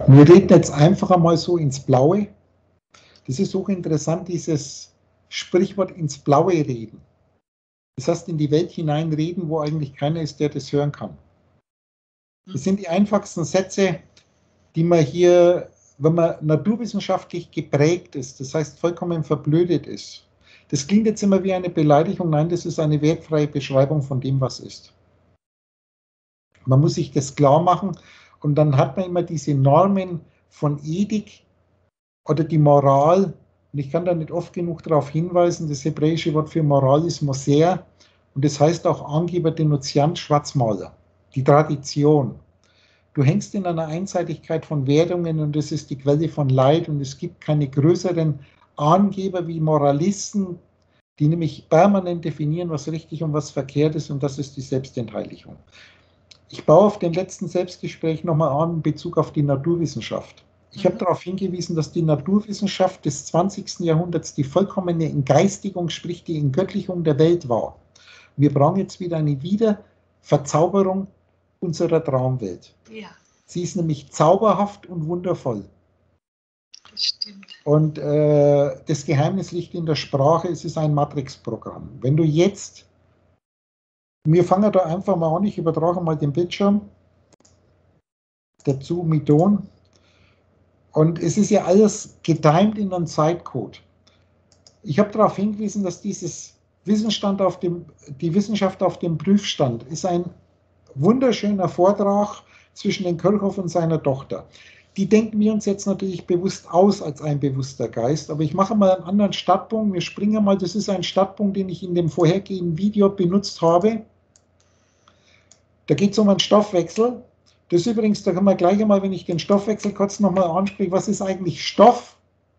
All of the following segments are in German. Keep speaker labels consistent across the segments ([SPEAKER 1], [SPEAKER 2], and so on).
[SPEAKER 1] Wir reden jetzt einfach einmal so ins Blaue. Das ist auch interessant, dieses Sprichwort ins Blaue reden. Das heißt, in die Welt hineinreden, wo eigentlich keiner ist, der das hören kann. Das sind die einfachsten Sätze, die man hier, wenn man naturwissenschaftlich geprägt ist, das heißt vollkommen verblödet ist. Das klingt jetzt immer wie eine Beleidigung, nein, das ist eine wertfreie Beschreibung von dem, was ist. Man muss sich das klar machen und dann hat man immer diese Normen von Ethik oder die Moral. Und ich kann da nicht oft genug darauf hinweisen, das hebräische Wort für Moral ist Moser und das heißt auch Angeber, Denunziant, Schwarzmaler. Die Tradition. Du hängst in einer Einseitigkeit von Wertungen und das ist die Quelle von Leid und es gibt keine größeren Angeber wie Moralisten, die nämlich permanent definieren, was richtig und was verkehrt ist und das ist die Selbstentheiligung. Ich baue auf dem letzten Selbstgespräch nochmal an in Bezug auf die Naturwissenschaft. Ich habe darauf hingewiesen, dass die Naturwissenschaft des 20. Jahrhunderts die vollkommene Entgeistigung, sprich die Entgöttlichung der Welt war. Wir brauchen jetzt wieder eine Wiederverzauberung unserer Traumwelt. Ja. Sie ist nämlich zauberhaft und wundervoll.
[SPEAKER 2] Das stimmt.
[SPEAKER 1] Und das Geheimnis liegt in der Sprache, es ist ein Matrixprogramm. Wenn du jetzt, wir fangen da einfach mal an, ich übertrage mal den Bildschirm dazu mit Ton. Und es ist ja alles getimed in einem Zeitcode. Ich habe darauf hingewiesen, dass dieses die Wissenschaft auf dem Prüfstand ist ein wunderschöner Vortrag zwischen den Kirchhoff und seiner Tochter. Die denken wir uns jetzt natürlich bewusst aus als ein bewusster Geist, aber ich mache mal einen anderen Startpunkt. Wir springen mal, das ist ein Startpunkt, den ich in dem vorhergehenden Video benutzt habe. Da geht es um einen Stoffwechsel. Das ist übrigens, da kann man gleich einmal, wenn ich den Stoffwechsel kurz nochmal anspreche, was ist eigentlich Stoff?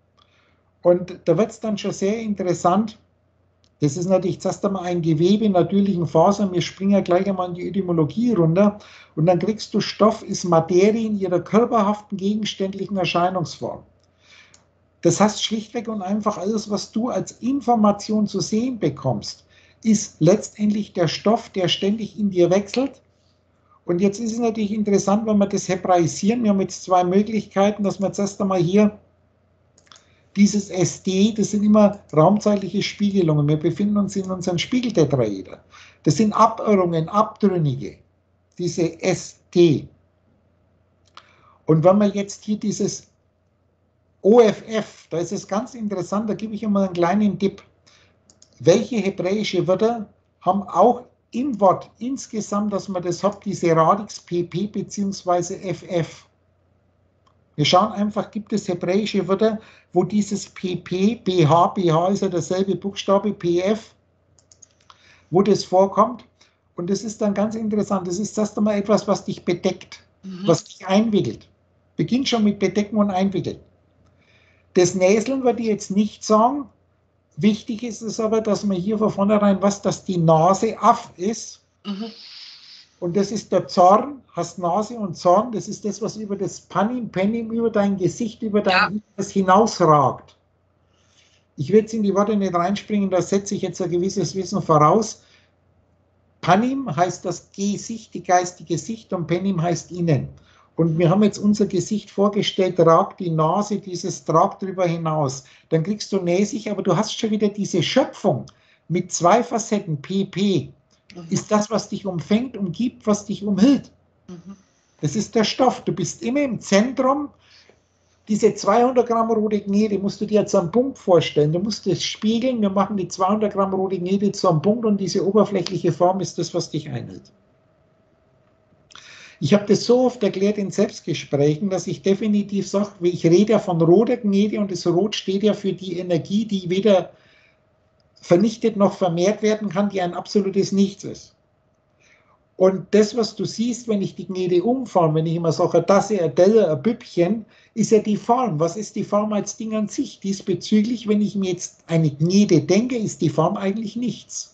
[SPEAKER 1] Und da wird es dann schon sehr interessant. Das ist natürlich zuerst einmal ein Gewebe in natürlichen Fasern. Wir springen ja gleich einmal in die Etymologie runter. Und dann kriegst du, Stoff ist Materie in ihrer körperhaften, gegenständlichen Erscheinungsform. Das heißt schlichtweg und einfach, alles, was du als Information zu sehen bekommst, ist letztendlich der Stoff, der ständig in dir wechselt. Und jetzt ist es natürlich interessant, wenn wir das hebraisieren. Wir haben jetzt zwei Möglichkeiten, dass wir zuerst einmal hier dieses SD, das sind immer raumzeitliche Spiegelungen. Wir befinden uns in unseren Spiegeltetraeder. Das sind Abirrungen, Abtrünnige, diese ST. Und wenn wir jetzt hier dieses OFF, da ist es ganz interessant, da gebe ich immer einen kleinen Tipp. Welche hebräische Wörter haben auch im Wort insgesamt, dass man das hat, diese Radix PP bzw. FF. Wir schauen einfach, gibt es hebräische Wörter, wo dieses PP, BH ist ja derselbe Buchstabe, PF, wo das vorkommt. Und das ist dann ganz interessant. Das ist erst einmal etwas, was dich bedeckt, was dich einwickelt. Beginnt schon mit Bedecken und Einwickeln. Das Näseln würde ich jetzt nicht sagen. Wichtig ist es aber, dass man hier von vornherein weiß, dass die Nase Aff ist. Und das ist der Zorn, hast Nase und Zorn, das ist das, was über das Penim, über dein Gesicht, über dein Inneres hinausragt. Ich will jetzt in die Worte nicht reinspringen, da setze ich jetzt ein gewisses Wissen voraus. Panim heißt das Gesicht, die geistige Sicht, und Penim heißt innen. Und wir haben jetzt unser Gesicht vorgestellt, ragt die Nase, dieses tragt drüber hinaus. Dann kriegst du näsig, aber du hast schon wieder diese Schöpfung mit zwei Facetten, PP. Ist das, was dich umfängt, umgibt, was dich umhüllt. Das ist der Stoff. Du bist immer im Zentrum. Diese 200 Gramm rote Gnede musst du dir jetzt am Punkt vorstellen. Du musst es spiegeln. Wir machen die 200 Gramm rote Gnede zu einem Punkt und diese oberflächliche Form ist das, was dich einhält. Ich habe das so oft erklärt in Selbstgesprächen, dass ich definitiv sage, ich rede ja von roter Gnede und das Rot steht ja für die Energie, die weder vernichtet noch vermehrt werden kann, die ein absolutes Nichts ist. Und das, was du siehst, wenn ich die Gnede umforme, wenn ich immer sage, das ist ein Teller, ein Büppchen, ist ja die Form. Was ist die Form als Ding an sich? Diesbezüglich, wenn ich mir jetzt eine Gnede denke, ist die Form eigentlich nichts.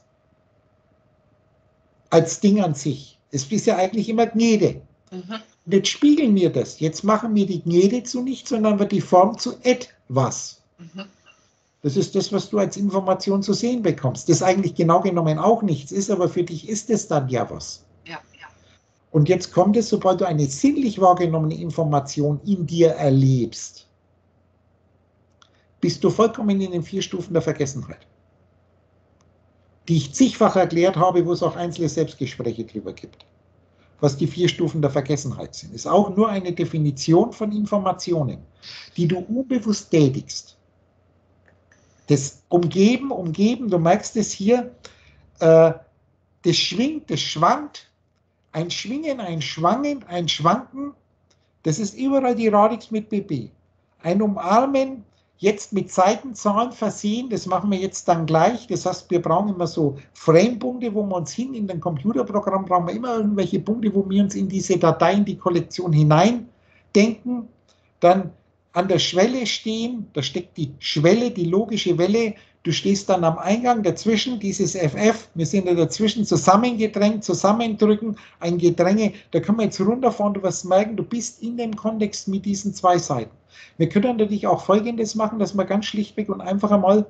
[SPEAKER 1] Als Ding an sich. Es ist ja eigentlich immer Gnede. Und jetzt spiegeln wir das. Jetzt machen wir die Gnede zu nichts, sondern wird die Form zu etwas. Das ist das, was du als Information zu sehen bekommst. Das eigentlich genau genommen auch nichts ist, aber für dich ist es dann ja was. Und jetzt kommt es, sobald du eine sinnlich wahrgenommene Information in dir erlebst, bist du vollkommen in den 4 Stufen der Vergessenheit, die ich zigfach erklärt habe, wo es auch einzelne Selbstgespräche drüber gibt. Was die 4 Stufen der Vergessenheit sind, ist auch nur eine Definition von Informationen, die du unbewusst tätigst. Das Umgeben, du merkst es hier, das schwingt, das schwankt, ein Schwingen, ein Schwangen, ein Schwanken, das ist überall die Radix mit BB. Ein Umarmen, jetzt mit Seitenzahlen versehen, das machen wir jetzt dann gleich, das heißt, wir brauchen immer so Frame-Punkte, wo wir uns in den Computerprogramm brauchen wir immer irgendwelche Punkte, wo wir uns in diese Datei, in die Kollektion hineindenken, dann an der Schwelle stehen, da steckt die Schwelle, die logische Welle, du stehst dann am Eingang dazwischen, dieses FF, wir sind da dazwischen zusammengedrängt, zusammendrücken, ein Gedränge, da können wir jetzt runterfahren, du wirst merken, du bist in dem Kontext mit diesen 2 Seiten. Wir können natürlich auch Folgendes machen, dass wir ganz schlichtweg und einfach einmal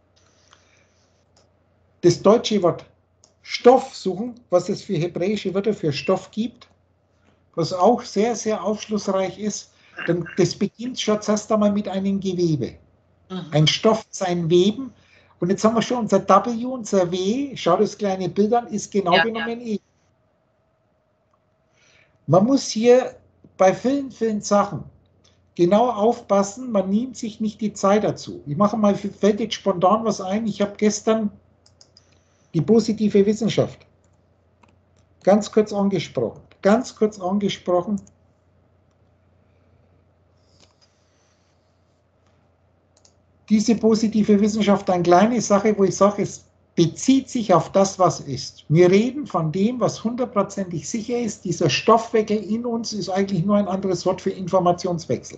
[SPEAKER 1] das deutsche Wort Stoff suchen, was es für hebräische Wörter für Stoff gibt, was auch sehr, sehr aufschlussreich ist. Denn das beginnt schon zuerst einmal mit einem Gewebe. Ein Stoff ist ein Weben. Und jetzt haben wir schon unser W, unser W, schau das kleine Bild an, ist genau genommen E. Man muss hier bei vielen, vielen Sachen genau aufpassen, man nimmt sich nicht die Zeit dazu. Ich mache mal, fällt jetzt spontan was ein, ich habe gestern die positive Wissenschaft ganz kurz angesprochen. Diese positive Wissenschaft, eine kleine Sache, wo ich sage, es bezieht sich auf das, was ist. Wir reden von dem, was 100%ig sicher ist. Dieser Stoffwechsel in uns ist eigentlich nur ein anderes Wort für Informationswechsel.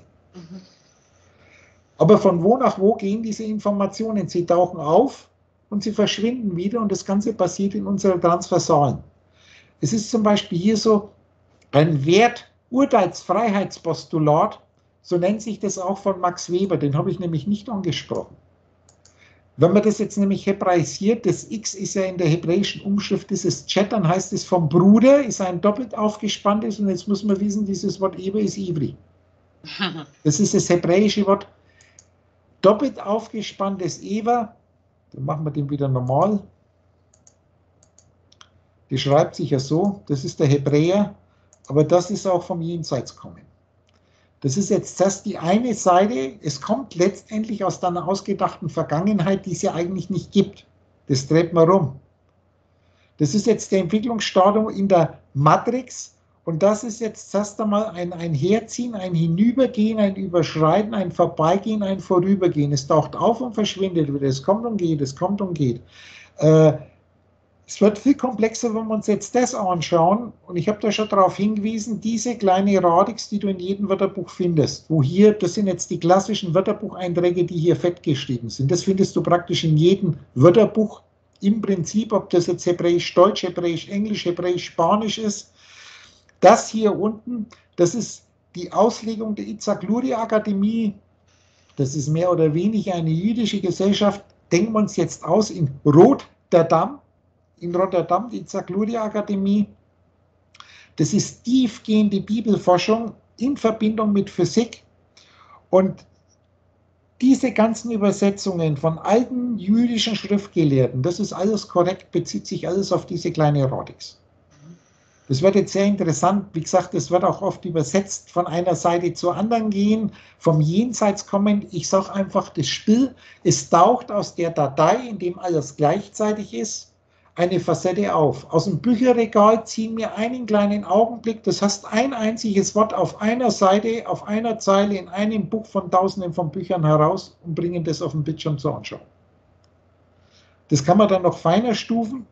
[SPEAKER 1] Aber von wo nach wo gehen diese Informationen? Sie tauchen auf und sie verschwinden wieder und das Ganze passiert in unserer Transversalen. Es ist zum Beispiel hier so ein Urteilsfreiheitspostulat, so nennt sich das auch von Max Weber, den habe ich nämlich nicht angesprochen. Wenn man das jetzt nämlich hebraisiert, das X ist ja in der hebräischen Umschrift dieses Chat, dann heißt es vom Bruder, ist ein doppelt aufgespanntes und jetzt muss man wissen, dieses Wort Eber ist Ivri. Das ist das hebräische Wort doppelt aufgespanntes Eber, dann machen wir den wieder normal. Die schreibt sich ja so, das ist der Hebräer, aber das ist auch vom Jenseits kommen. Das ist jetzt das die eine Seite, es kommt letztendlich aus deiner ausgedachten Vergangenheit, die es ja eigentlich nicht gibt. Das dreht man rum. Das ist jetzt der Entwicklungsstadium in der Matrix und das ist jetzt erst einmal ein Herziehen, ein Hinübergehen, ein Überschreiten, ein Vorbeigehen, ein Vorübergehen. Es taucht auf und verschwindet wieder, es kommt und geht, es kommt und geht. Es wird viel komplexer, wenn wir uns jetzt das anschauen. Und ich habe da schon darauf hingewiesen, diese kleine Radix, die du in jedem Wörterbuch findest, wo hier, das sind jetzt die klassischen Wörterbucheinträge, die hier fett geschrieben sind. Das findest du praktisch in jedem Wörterbuch im Prinzip, ob das jetzt Hebräisch, Deutsch, Hebräisch, Englisch, Hebräisch, Spanisch ist. Das hier unten, das ist die Auslegung der Itzhak Luria Akademie. Das ist mehr oder weniger eine jüdische Gesellschaft. Denken wir uns jetzt aus in Rotterdam. In Rotterdam, die Itzhak Luria Akademie. Das ist tiefgehende Bibelforschung in Verbindung mit Physik. Und diese ganzen Übersetzungen von alten jüdischen Schriftgelehrten, das ist alles korrekt, bezieht sich alles auf diese kleine Radix. Das wird jetzt sehr interessant. Wie gesagt, es wird auch oft übersetzt, von einer Seite zur anderen gehen, vom Jenseits kommen. Ich sage einfach, das Spiel, es taucht aus der Datei, in dem alles gleichzeitig ist, eine Facette auf. Aus dem Bücherregal ziehen wir einen kleinen Augenblick, das heißt ein einziges Wort auf einer Seite, auf einer Zeile in einem Buch von Tausenden von Büchern heraus und bringen das auf dem Bildschirm zur Anschauung. Das kann man dann noch feiner stufen.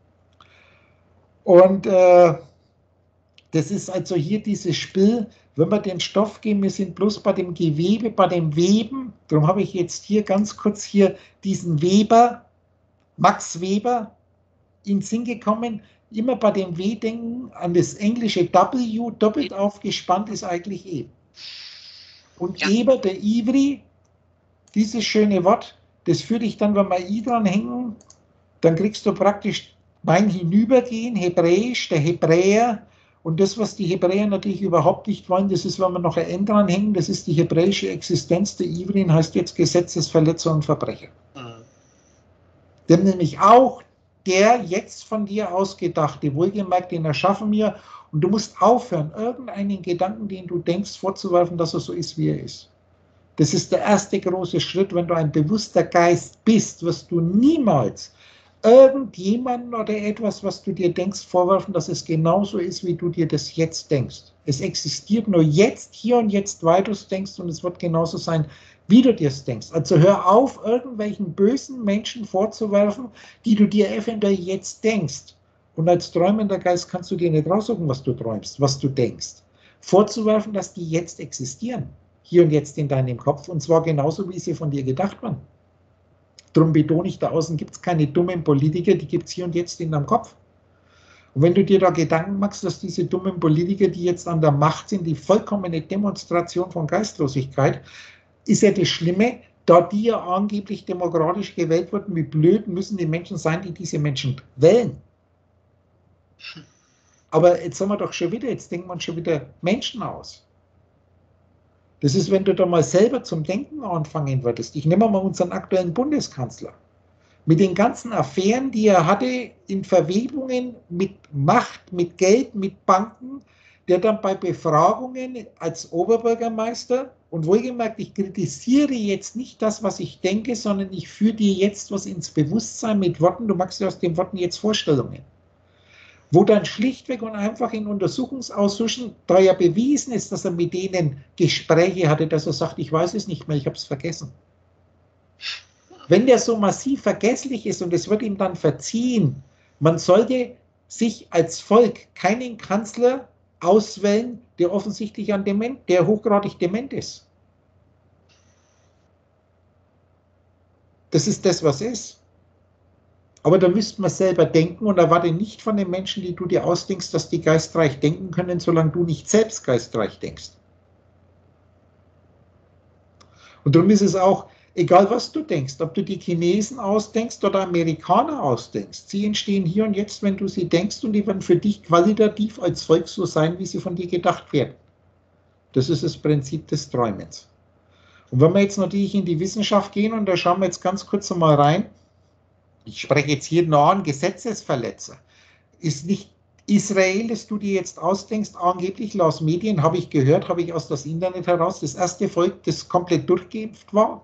[SPEAKER 1] Und das ist also hier dieses Spiel, wenn wir den Stoff gehen, wir sind bloß bei dem Gewebe, bei dem Weben, darum habe ich jetzt hier ganz kurz hier diesen Weber, Max Weber, in den Sinn gekommen, immer bei dem W denken an das englische W, doppelt aufgespannt ist eigentlich E. Und ja. Eber, der Ivri, dieses schöne Wort, das führt dich dann, wenn wir I dran hängen, dann kriegst du praktisch mein Hinübergehen, Hebräisch, der Hebräer, Und das, was die Hebräer natürlich überhaupt nicht wollen, das ist, wenn wir noch ein N dranhängen, das ist die hebräische Existenz. Der Ivrin heißt jetzt Gesetzesverletzer und Verbrecher. Dem nämlich auch der jetzt von dir ausgedachte, wohlgemerkt, den erschaffen wir, und du musst aufhören, irgendeinen Gedanken, den du denkst, vorzuwerfen, dass er so ist, wie er ist. Das ist der erste große Schritt. Wenn du ein bewusster Geist bist, wirst du niemals irgendjemanden oder etwas, was du dir denkst, vorwerfen, dass es genauso ist, wie du dir das jetzt denkst. Es existiert nur jetzt, hier und jetzt, weil du es denkst, und es wird genauso sein, wie du dir es denkst. Also hör auf, irgendwelchen bösen Menschen vorzuwerfen, die du dir eventuell jetzt denkst. Und als träumender Geist kannst du dir nicht raussuchen, was du träumst, was du denkst. Vorzuwerfen, dass die jetzt existieren, hier und jetzt in deinem Kopf, und zwar genauso, wie sie von dir gedacht waren. Darum betone ich, da außen gibt es keine dummen Politiker, die gibt es hier und jetzt in deinem Kopf. Und wenn du dir da Gedanken machst, dass diese dummen Politiker, die jetzt an der Macht sind, die vollkommene Demonstration von Geistlosigkeit, ist ja das Schlimme, da die ja angeblich demokratisch gewählt wurden, wie blöd müssen die Menschen sein, die diese Menschen wählen. Aber jetzt haben wir doch schon wieder, jetzt denken wir uns schon wieder Menschen aus. Das ist, wenn du da mal selber zum Denken anfangen würdest. Ich nehme mal unseren aktuellen Bundeskanzler. Mit den ganzen Affären, die er hatte, in Verwebungen mit Macht, mit Geld, mit Banken, der dann bei Befragungen als Oberbürgermeister, und wohlgemerkt, ich kritisiere jetzt nicht das, was ich denke, sondern ich führe dir jetzt was ins Bewusstsein mit Worten, du machst ja aus den Worten jetzt Vorstellungen, wo dann schlichtweg und einfach in Untersuchungsausschüssen, da ja bewiesen ist, dass er mit denen Gespräche hatte, dass er sagt, ich weiß es nicht mehr, ich habe es vergessen. Wenn der so massiv vergesslich ist und es wird ihm dann verziehen, man sollte sich als Volk keinen Kanzler auswählen, der offensichtlich der hochgradig dement ist. Das ist das, was ist. Aber da müsste man selber denken und erwarte nicht von den Menschen, die du dir ausdenkst, dass die geistreich denken können, solange du nicht selbst geistreich denkst. Und darum ist es auch, egal was du denkst, ob du die Chinesen ausdenkst oder Amerikaner ausdenkst, sie entstehen hier und jetzt, wenn du sie denkst, und die werden für dich qualitativ als Volk so sein, wie sie von dir gedacht werden. Das ist das Prinzip des Träumens. Und wenn wir jetzt natürlich in die Wissenschaft gehen, und da schauen wir jetzt ganz kurz einmal rein, ich spreche jetzt hier noch an, Gesetzesverletzer. Ist nicht Israel, das du dir jetzt ausdenkst, angeblich laut Medien, habe ich gehört, habe ich aus das Internet heraus, das erste Volk, das komplett durchgeimpft war?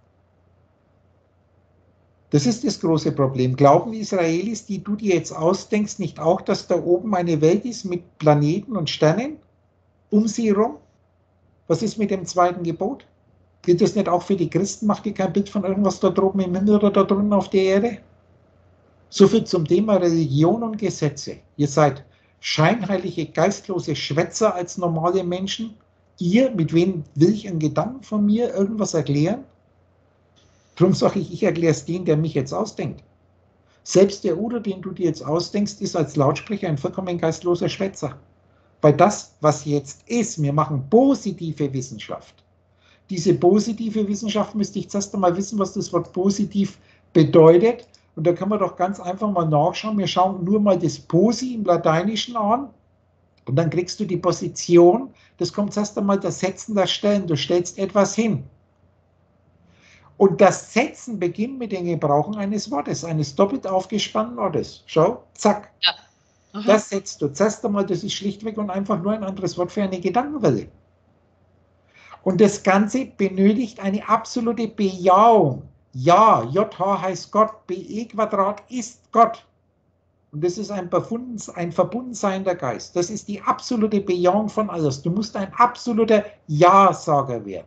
[SPEAKER 1] Das ist das große Problem. Glauben Israelis, die du dir jetzt ausdenkst, nicht auch, dass da oben eine Welt ist mit Planeten und Sternen um sie herum? Was ist mit dem zweiten Gebot? Gilt das nicht auch für die Christen? Macht ihr kein Bild von irgendwas da droben im Himmel oder da drunten auf der Erde? So viel zum Thema Religion und Gesetze. Ihr seid scheinheilige, geistlose Schwätzer als normale Menschen. Ihr, mit wem will ich einen Gedanken von mir irgendwas erklären? Darum sage ich erkläre es den, der mich jetzt ausdenkt. Selbst der Udo, den du dir jetzt ausdenkst, ist als Lautsprecher ein vollkommen geistloser Schwätzer. Weil das, was jetzt ist, wir machen positive Wissenschaft. Diese positive Wissenschaft müsste ich zuerst einmal wissen, was das Wort positiv bedeutet. Und da können wir doch ganz einfach mal nachschauen. Wir schauen nur mal das Posi im Lateinischen an. Und dann kriegst du die Position. Das kommt zuerst einmal das Setzen, das Stellen. Du stellst etwas hin. Und das Setzen beginnt mit dem Gebrauchen eines Wortes, eines doppelt aufgespannten Wortes. Schau, zack. Ja. Das setzt du. Zuerst einmal, das ist schlichtweg und einfach nur ein anderes Wort für eine Gedankenwelle. Und das Ganze benötigt eine absolute Bejahung. Ja, JH heißt Gott, BE Quadrat ist Gott. Und das ist ein Verbundensein der Geist. Das ist die absolute Bejahung von alles. Du musst ein absoluter Ja-Sager werden.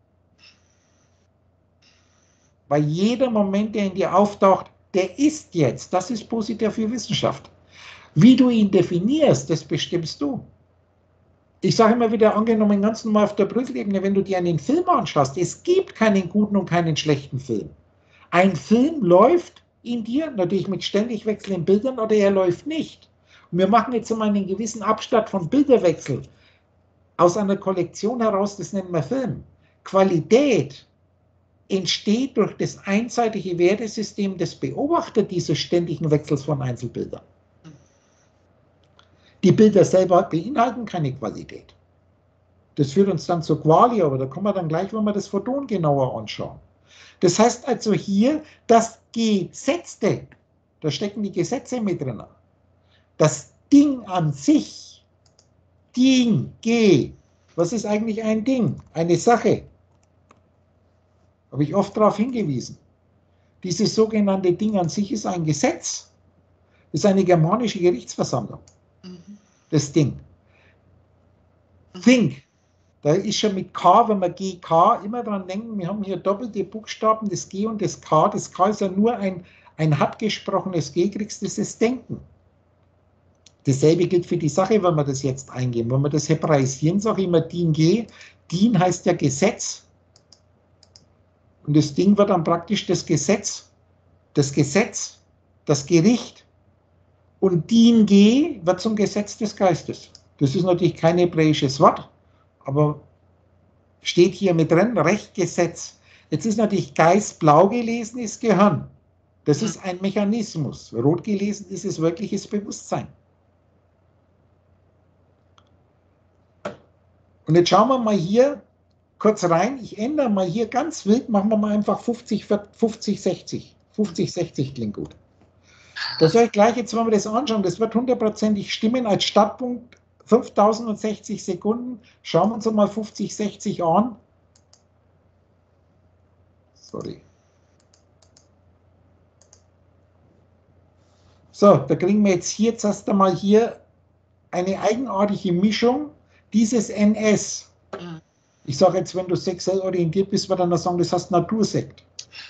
[SPEAKER 1] Weil jeder Moment, der in dir auftaucht, der ist jetzt. Das ist positive Wissenschaft. Wie du ihn definierst, das bestimmst du. Ich sage immer wieder, angenommen ganz normal auf der Prüfebene, wenn du dir einen Film anschaust, es gibt keinen guten und keinen schlechten Film. Ein Film läuft in dir, natürlich mit ständig wechselnden Bildern, oder er läuft nicht. Und wir machen jetzt immer einen gewissen Abstand von Bilderwechsel aus einer Kollektion heraus, das nennen wir Film. Qualität entsteht durch das einseitige Wertesystem des Beobachters dieses ständigen Wechsels von Einzelbildern. Die Bilder selber beinhalten keine Qualität. Das führt uns dann zur Quali, aber da kommen wir dann gleich, wenn wir das Photon genauer anschauen. Das heißt also hier, das Gesetzte, da stecken die Gesetze mit drin. Das Ding an sich, Ding, was ist eigentlich ein Ding? Eine Sache. Habe ich oft darauf hingewiesen. Dieses sogenannte Ding an sich ist ein Gesetz. Das ist eine germanische Gerichtsversammlung. Das Ding. Think. Da ist schon mit K, wenn wir GK immer dran denken, wir haben hier doppelte Buchstaben, das G und das K. Das K ist ja nur ein hart gesprochenes G, kriegst das ist Denken. Dasselbe gilt für die Sache, wenn wir das jetzt eingeben. Wenn wir das hebraisieren, sage ich immer Din G. Din heißt ja Gesetz. Und das Ding wird dann praktisch das Gesetz, das Gericht. Und Din G wird zum Gesetz des Geistes. Das ist natürlich kein hebräisches Wort, aber steht hier mit drin, Rechtgesetz. Jetzt ist natürlich Geist, blau gelesen ist Gehirn. Das ist ein Mechanismus. Rot gelesen ist es wirkliches Bewusstsein. Und jetzt schauen wir mal hier kurz rein. Ich ändere mal hier ganz wild, machen wir mal einfach 50, 60. 50, 60 klingt gut. Das soll ich gleich jetzt, wenn wir das anschauen, das wird hundertprozentig stimmen als Startpunkt 5060 Sekunden. Schauen wir uns mal 50, 60 an. Sorry. So, da kriegen wir jetzt hier erst einmal hier eine eigenartige Mischung. Dieses NS. Ich sage jetzt, wenn du sexuell orientiert bist, wird dann sagen, das heißt Natursekt.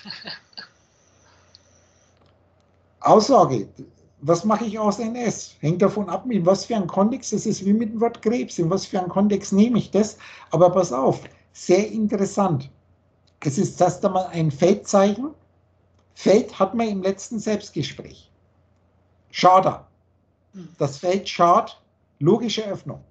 [SPEAKER 1] Aussage. Was mache ich aus NS? Hängt davon ab, in was für einen Kontext, das ist wie mit dem Wort Krebs, in was für einen Kontext nehme ich das? Aber pass auf, sehr interessant. Es ist erst einmal ein Feldzeichen. Feld hat man im letzten Selbstgespräch. Schader. Das Feld Schad, logische Öffnung.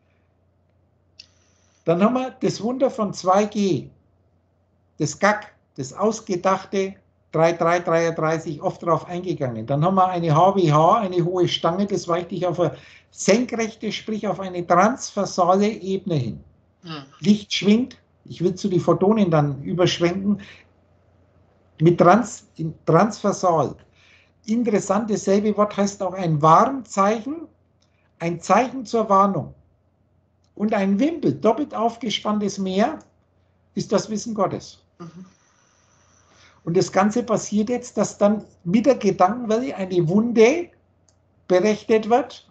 [SPEAKER 1] Dann haben wir das Wunder von 2G. Das GAG, das ausgedachte 3333, oft darauf eingegangen. Dann haben wir eine HWH, eine hohe Stange, das weicht dich auf eine senkrechte, sprich auf eine transversale Ebene hin. Licht schwingt, ich will zu den Photonen dann überschwenken, mit transversal. Interessant, dasselbe Wort heißt auch ein Warnzeichen, ein Zeichen zur Warnung. Und ein Wimpel, doppelt aufgespanntes Meer, ist das Wissen Gottes. Und das Ganze passiert jetzt, dass dann mit der Gedankenwelle eine Wunde berechnet wird,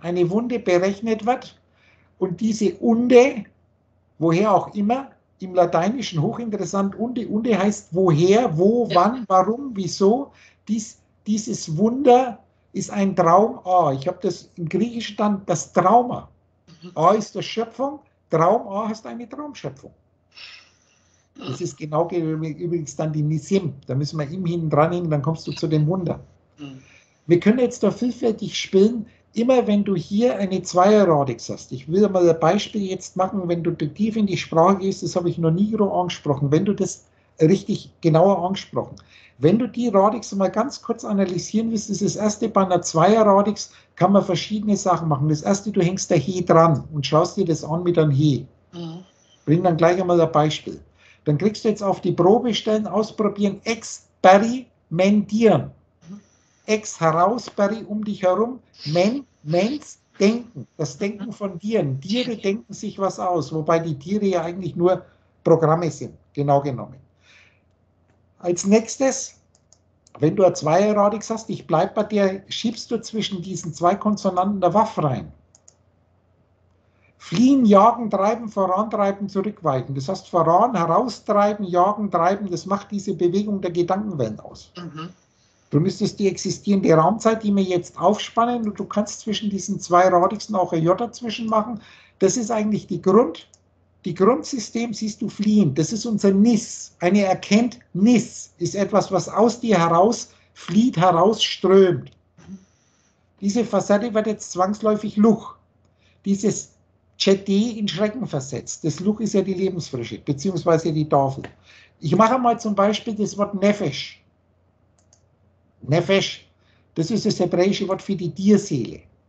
[SPEAKER 1] und diese Unde, woher auch immer, im Lateinischen hochinteressant, Unde heißt woher, wo, wann, warum, wieso, dieses Wunder ist ein Traum A. Ich habe das im Griechischen dann das Trauma. A ist das Schöpfung, Traum A heißt eine Traumschöpfung. Das ist genau übrigens dann die Nisim. Da müssen wir ihm hinten dran hängen, dann kommst du zu dem Wunder. Wir können jetzt da vielfältig spielen, immer wenn du hier eine Zweierradix hast. Ich will mal ein Beispiel jetzt machen, wenn du tief in die Sprache gehst, das habe ich noch nie angesprochen, wenn du das richtig genauer angesprochen. Wenn du die Radix mal ganz kurz analysieren willst, das ist das erste bei einer Zweierradix, kann man verschiedene Sachen machen. Das erste, du hängst der He dran und schaust dir das an mit einem He. Bring dann gleich einmal ein Beispiel. Dann kriegst du jetzt auf die Probestellen ausprobieren, experimentieren. Ex heraus, peri um dich herum, mens, denken. Das Denken von Tieren. Tiere denken sich was aus, wobei die Tiere ja eigentlich nur Programme sind, genau genommen. Als nächstes, wenn du eine Zweierradix hast, ich bleibe bei dir, schiebst du zwischen diesen zwei Konsonanten der Waffe rein. Fliehen, jagen, treiben, vorantreiben, zurückweichen. Das heißt, voran, heraustreiben, jagen, treiben, das macht diese Bewegung der Gedankenwellen aus. Du müsstest die existierende Raumzeit, die wir jetzt aufspannen, und du kannst zwischen diesen zwei Radixen auch ein J dazwischen machen. Das ist eigentlich die Grundsystem, siehst du, fliehen. Das ist unser Nis. Eine Erkenntnis ist etwas, was aus dir heraus flieht, herausströmt. Diese Facette wird jetzt zwangsläufig Luch. Dieses Chedi in Schrecken versetzt. Das Luch ist ja die Lebensfrische, beziehungsweise die Tafel. Ich mache mal zum Beispiel das Wort Nefesh. Nefesh, das ist das hebräische Wort für die Tierseele.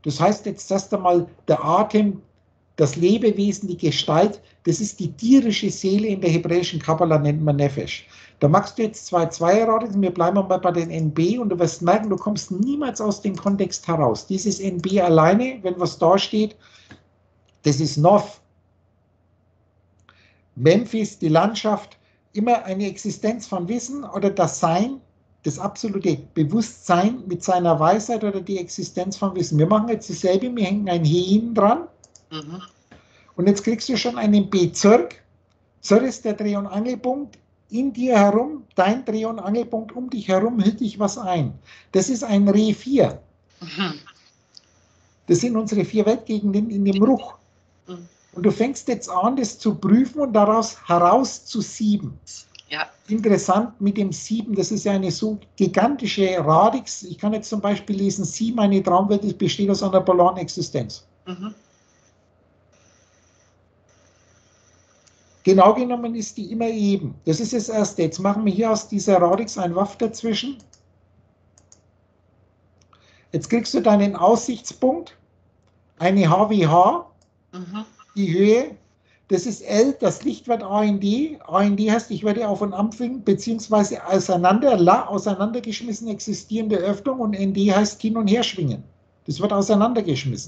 [SPEAKER 1] Das heißt jetzt erst einmal, der Atem, das Lebewesen, die Gestalt, das ist die tierische Seele in der hebräischen Kabbala, nennt man Nefesh. Da machst du jetzt 2 Zweierradius, wir bleiben mal bei den NB und du wirst merken, du kommst niemals aus dem Kontext heraus. Dieses NB alleine, wenn was da steht, das ist Nov. Memphis, die Landschaft, immer eine Existenz von Wissen oder das Sein, das absolute Bewusstsein mit seiner Weisheit oder die Existenz von Wissen. Wir machen jetzt dasselbe, wir hängen ein He hinten dran und jetzt kriegst du schon einen Bezirk. Zirk ist der Dreh- und Angelpunkt. In dir herum, dein Dreh- und Angelpunkt um dich herum, hält dich was ein. Das ist ein Re 4. Das sind unsere 4 Weltgegenden in dem Ruch. Und du fängst jetzt an, das zu prüfen und daraus heraus zu sieben.
[SPEAKER 2] Ja.
[SPEAKER 1] Interessant mit dem Sieben, das ist ja eine so gigantische Radix. Ich kann jetzt zum Beispiel lesen, Sieben, eine Traumwelt, besteht aus einer polaren Existenz. Genau genommen ist die immer eben. Das ist das Erste. Jetzt machen wir hier aus dieser Radix ein Waff dazwischen. Jetzt kriegst du deinen Aussichtspunkt, eine HWH, die Höhe, das ist L, das Licht wird AND. AND heißt, ich werde auf und abfingen, beziehungsweise auseinandergeschmissen existierende Öffnung und ND heißt hin und her schwingen. Das wird auseinandergeschmissen.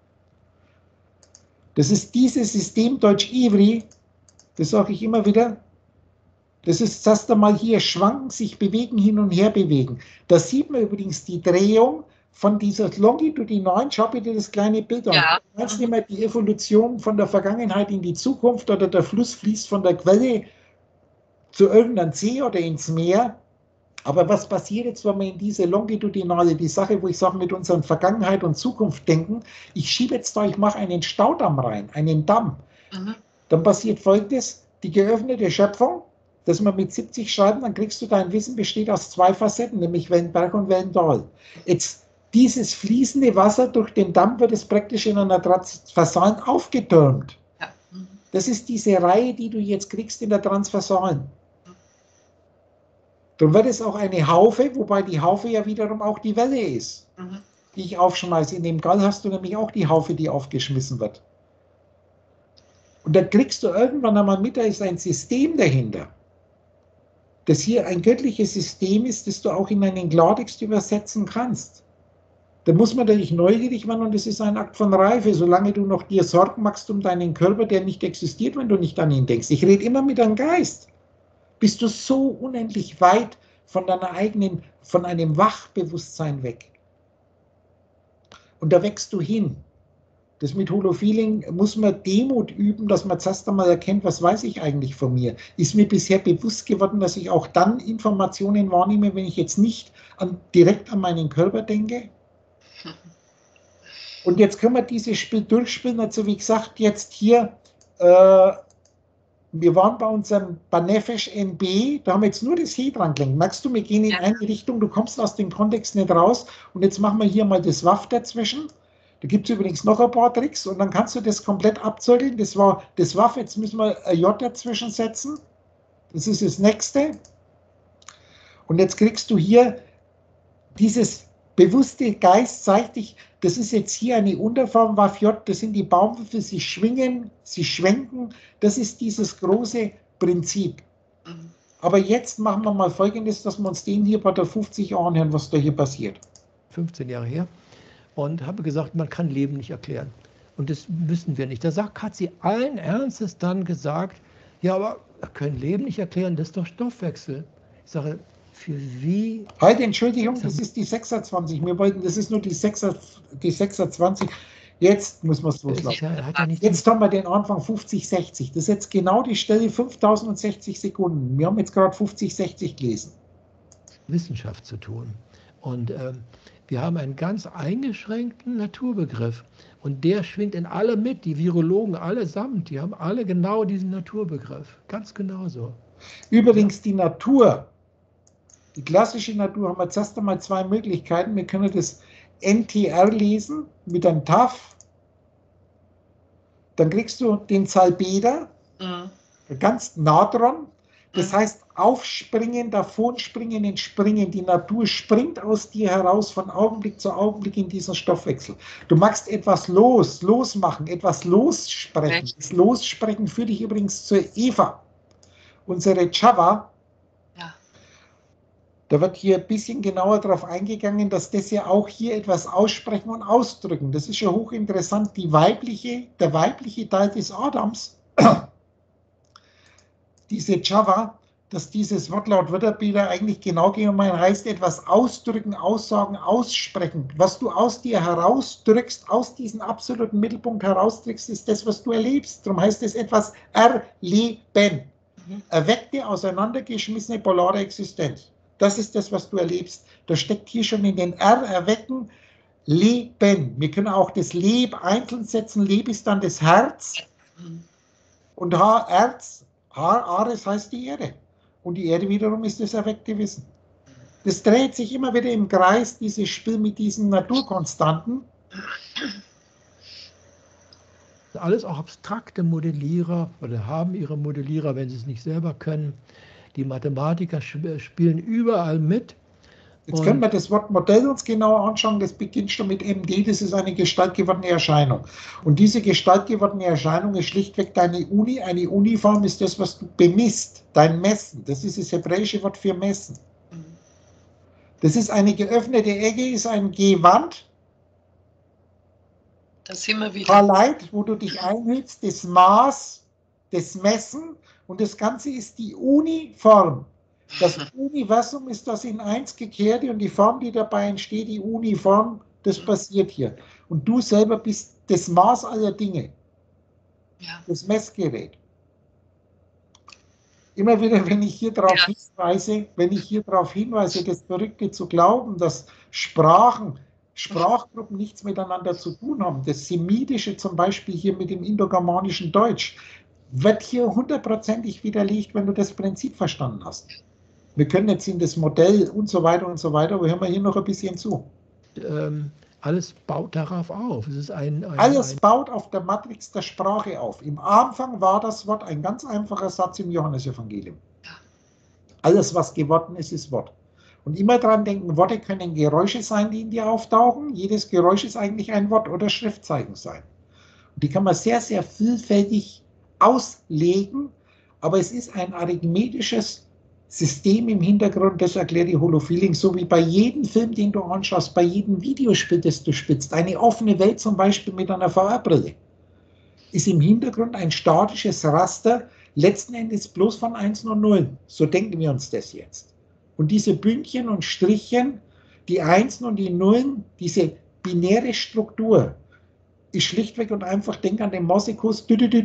[SPEAKER 1] Das ist dieses System Deutsch-Ivri, das sage ich immer wieder, das ist das erste Mal hier schwanken, sich bewegen, hin und her bewegen. Da sieht man übrigens die Drehung von dieser longitudinalen, schau bitte das kleine Bild an.
[SPEAKER 2] Ja.
[SPEAKER 1] Du kannst nicht mehr die Evolution von der Vergangenheit in die Zukunft oder der Fluss fließt von der Quelle zu irgendeinem See oder ins Meer. Aber was passiert jetzt, wenn wir in diese longitudinale, die Sache, wo ich sage, mit unseren Vergangenheit und Zukunft denken, ich schiebe jetzt da, ich mache einen Staudamm rein, einen Damm. Dann passiert Folgendes, die geöffnete Schöpfung, dass wir mit 70 schreiben, dann kriegst du, dein Wissen besteht aus 2 Facetten, nämlich Wellenberg und Wellental. Jetzt dieses fließende Wasser durch den Damm wird es praktisch in einer Transversalen aufgetürmt.
[SPEAKER 2] Ja.
[SPEAKER 1] Das ist diese Reihe, die du jetzt kriegst in der Transversalen. Dann wird es auch eine Haufe, wobei die Haufe ja wiederum auch die Welle ist, die ich aufschmeiße. In dem Gall hast du nämlich auch die Haufe, die aufgeschmissen wird. Und dann kriegst du irgendwann einmal mit, da ist ein System dahinter, das hier ein göttliches System ist, das du auch in einen Klartext übersetzen kannst. Da muss man natürlich neugierig werden und das ist ein Akt von Reife, solange du noch dir Sorgen machst um deinen Körper, der nicht existiert, wenn du nicht an ihn denkst. Ich rede immer mit deinem Geist. Bist du so unendlich weit von deiner eigenen, von einem Wachbewusstsein weg. Und da wächst du hin. Das mit Holofeeling muss man Demut üben, dass man zuerst einmal erkennt, was weiß ich eigentlich von mir. Ist mir bisher bewusst geworden, dass ich auch dann Informationen wahrnehme, wenn ich jetzt nicht direkt an meinen Körper denke? Und jetzt können wir dieses Spiel durchspielen. Also wie gesagt, jetzt hier, wir waren bei unserem Banefesh NB, da haben wir jetzt nur das He dran gelenkt. Merkst du, wir gehen in eine Richtung, du kommst aus dem Kontext nicht raus. Und jetzt machen wir hier mal das Waff dazwischen. Da gibt es übrigens noch ein paar Tricks und dann kannst du das komplett abzirkeln. Das war das Waff, jetzt müssen wir ein J dazwischen setzen. Das ist das nächste. Und jetzt kriegst du hier dieses bewusste Geist, zeigt dich, das ist jetzt hier eine Unterform Waff J, das sind die Baumwürfel, sie schwingen, sie schwenken. Das ist dieses große Prinzip. Aber jetzt machen wir mal Folgendes, dass wir uns den hier bei der 50 anhören, was da hier passiert.
[SPEAKER 3] 15 Jahre her. Und habe gesagt, man kann Leben nicht erklären. Und das müssen wir nicht. Da hat sie allen Ernstes dann gesagt, ja, aber wir können Leben nicht erklären, das ist doch Stoffwechsel. Ich sage, für wie?
[SPEAKER 1] Halt, Entschuldigung, das ist die 26. Wir wollten, das ist nur die 26. Jetzt muss man es loslassen. Jetzt haben wir den Anfang 50, 60. Das ist jetzt genau die Stelle 5060 Sekunden. Wir haben jetzt gerade 50, 60 gelesen.
[SPEAKER 3] Wissenschaft zu tun. Und wir haben einen ganz eingeschränkten Naturbegriff. Und der schwingt in alle mit, die Virologen allesamt, die haben alle genau diesen Naturbegriff. Ganz genauso.
[SPEAKER 1] Übrigens die Natur, die klassische Natur, haben wir zuerst einmal 2 Möglichkeiten. Wir können das NTR lesen mit einem TAF. Dann kriegst du den Salpeter, ganz nah dran. Das heißt, aufspringen, davonspringen, entspringen. Die Natur springt aus dir heraus von Augenblick zu Augenblick in diesen Stoffwechsel. Du machst etwas losmachen, etwas lossprechen. Das Lossprechen führt dich übrigens zur Eva. Unsere Java, da wird hier ein bisschen genauer darauf eingegangen, dass das ja auch hier etwas aussprechen und ausdrücken. Das ist ja hochinteressant. Der weibliche Teil des Adams, diese Java, dass dieses Wort laut Wörterbilder eigentlich genau genommen heißt, etwas ausdrücken, aussagen, aussprechen. Was du aus dir herausdrückst, aus diesem absoluten Mittelpunkt herausdrückst, ist das, was du erlebst. Darum heißt es etwas erleben. Erweckte, auseinandergeschmissene, polare Existenz. Das ist das, was du erlebst. Das steckt hier schon in den R, erwecken, Leben. Wir können auch das Leb einzeln setzen. Leb ist dann das Herz. Und Herz, Ares heißt die Erde. Und die Erde wiederum ist das erweckte Wissen. Das dreht sich immer wieder im Kreis, dieses Spiel mit diesen Naturkonstanten.
[SPEAKER 3] Alles auch abstrakte Modellierer oder haben ihre Modellierer, wenn sie es nicht selber können. Die Mathematiker spielen überall mit.
[SPEAKER 1] Jetzt können wir das Wort Modell uns genauer anschauen. Das beginnt schon mit MD. Das ist eine gestaltgewordene Erscheinung. Und diese gestaltgewordene Erscheinung ist schlichtweg deine Uni. Eine Uniform ist das, was du bemisst. Dein Messen. Das ist das hebräische Wort für Messen. Das ist eine geöffnete Ecke, ist ein Gewand.
[SPEAKER 2] Das sind wir wieder.
[SPEAKER 1] Paleit, wo du dich einhältst, das Maß, das Messen. Und das Ganze ist die Uniform. Das Universum ist das in eins gekehrte und die Form, die dabei entsteht, die Uniform, das passiert hier. Und du selber bist das Maß aller Dinge. Das Messgerät. Immer wieder, wenn ich hier darauf hinweise, das Verrückte zu glauben, dass Sprachgruppen nichts miteinander zu tun haben. Das Semitische zum Beispiel hier mit dem indogermanischen Deutsch wird hier hundertprozentig widerlegt, wenn du das Prinzip verstanden hast. Wir können jetzt in das Modell und so weiter, aber hören wir hier noch ein bisschen zu.
[SPEAKER 3] Alles baut darauf auf. Es ist
[SPEAKER 1] alles baut auf der Matrix der Sprache auf. Im Anfang war das Wort ein ganz einfacher Satz im Johannesevangelium. Alles, was geworden ist, ist Wort. Und immer dran denken, Worte können Geräusche sein, die in dir auftauchen. Jedes Geräusch ist eigentlich ein Wort oder Schriftzeichen sein. Und die kann man sehr, sehr vielfältig auslegen, aber es ist ein arithmetisches System im Hintergrund, das erklärt die Holofeeling, so wie bei jedem Film, den du anschaust, bei jedem Videospiel, das du spielst. Eine offene Welt zum Beispiel mit einer VR-Brille ist im Hintergrund ein statisches Raster, letzten Endes bloß von 1 und 0. So denken wir uns das jetzt. Und diese Bündchen und Strichen, die 1 und die 0, diese binäre Struktur, ist schlichtweg und einfach, denk an den Morsekus,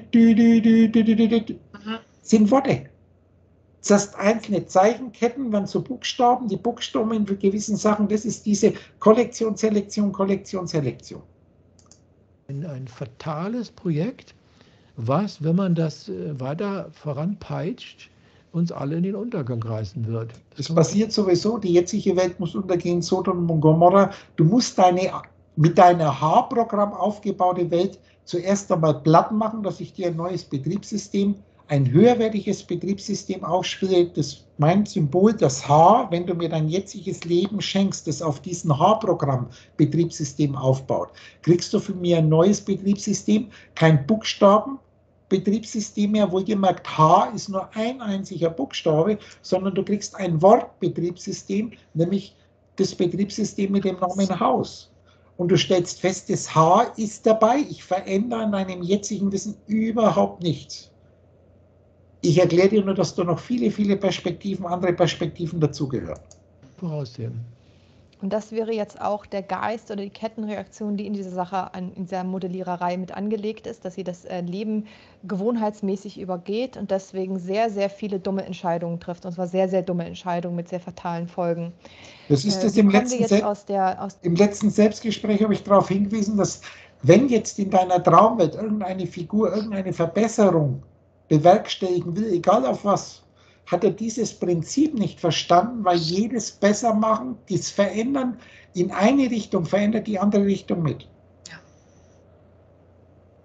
[SPEAKER 1] sind Worte. Das heißt, einzelne Zeichenketten werden zu Buchstaben, die Buchstaben in gewissen Sachen, das ist diese Kollektion, Selektion, Kollektion, Selektion.
[SPEAKER 3] Ein fatales Projekt, was, wenn man das weiter voranpeitscht, uns alle in den Untergang reißen wird.
[SPEAKER 1] Das passiert sowieso, die jetzige Welt muss untergehen, Sodom und Gomorra. Du musst mit deiner H-Programm aufgebaute Welt zuerst einmal platt machen, dass ich dir ein neues Betriebssystem, ein höherwertiges Betriebssystem aufspiele, das mein Symbol, das H, wenn du mir dein jetziges Leben schenkst, das auf diesem H-Programm Betriebssystem aufbaut, kriegst du von mir ein neues Betriebssystem, kein Buchstaben-Betriebssystem mehr, wohlgemerkt H ist nur ein einziger Buchstabe, sondern du kriegst ein Wortbetriebssystem, nämlich das Betriebssystem mit dem Namen Haus. Und du stellst fest, das H ist dabei, ich verändere in deinem jetzigen Wissen überhaupt nichts. Ich erkläre dir nur, dass da noch viele, viele Perspektiven, andere Perspektiven dazugehören.
[SPEAKER 3] Voraussehen.
[SPEAKER 4] Und das wäre jetzt auch der Geist oder die Kettenreaktion, die in dieser Sache, in dieser Modelliererei mit angelegt ist, dass sie das Leben gewohnheitsmäßig übergeht und deswegen sehr, sehr viele dumme Entscheidungen trifft. Und zwar sehr, sehr dumme Entscheidungen mit sehr fatalen Folgen.
[SPEAKER 1] Das ist das im letzten Selbstgespräch habe ich darauf hingewiesen, dass wenn jetzt in deiner Traumwelt irgendeine Figur, irgendeine Verbesserung bewerkstelligen will, egal auf was, hat er dieses Prinzip nicht verstanden, weil jedes Bessermachen, das Verändern in eine Richtung verändert die andere Richtung mit.
[SPEAKER 2] Ja.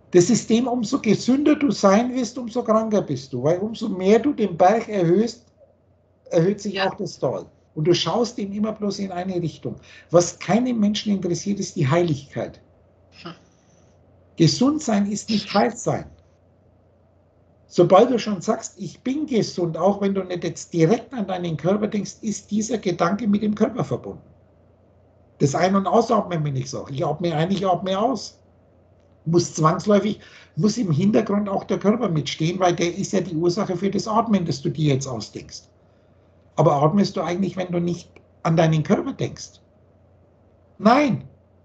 [SPEAKER 1] Das System, umso gesünder du sein wirst, umso kranker bist du, weil umso mehr du den Berg erhöhst, erhöht sich auch das Tal. Und du schaust ihn immer bloß in eine Richtung. Was keinen Menschen interessiert, ist die Heiligkeit. Gesund sein ist nicht heil sein. Sobald du schon sagst, ich bin gesund, auch wenn du nicht jetzt direkt an deinen Körper denkst, ist dieser Gedanke mit dem Körper verbunden. Das Ein- und Ausatmen, wenn ich sage. Ich atme ein, ich atme aus. Muss im Hintergrund auch der Körper mitstehen, weil der ist ja die Ursache für das Atmen, das du dir jetzt ausdenkst. Aber atmest du eigentlich, wenn du nicht an deinen Körper denkst? Nein.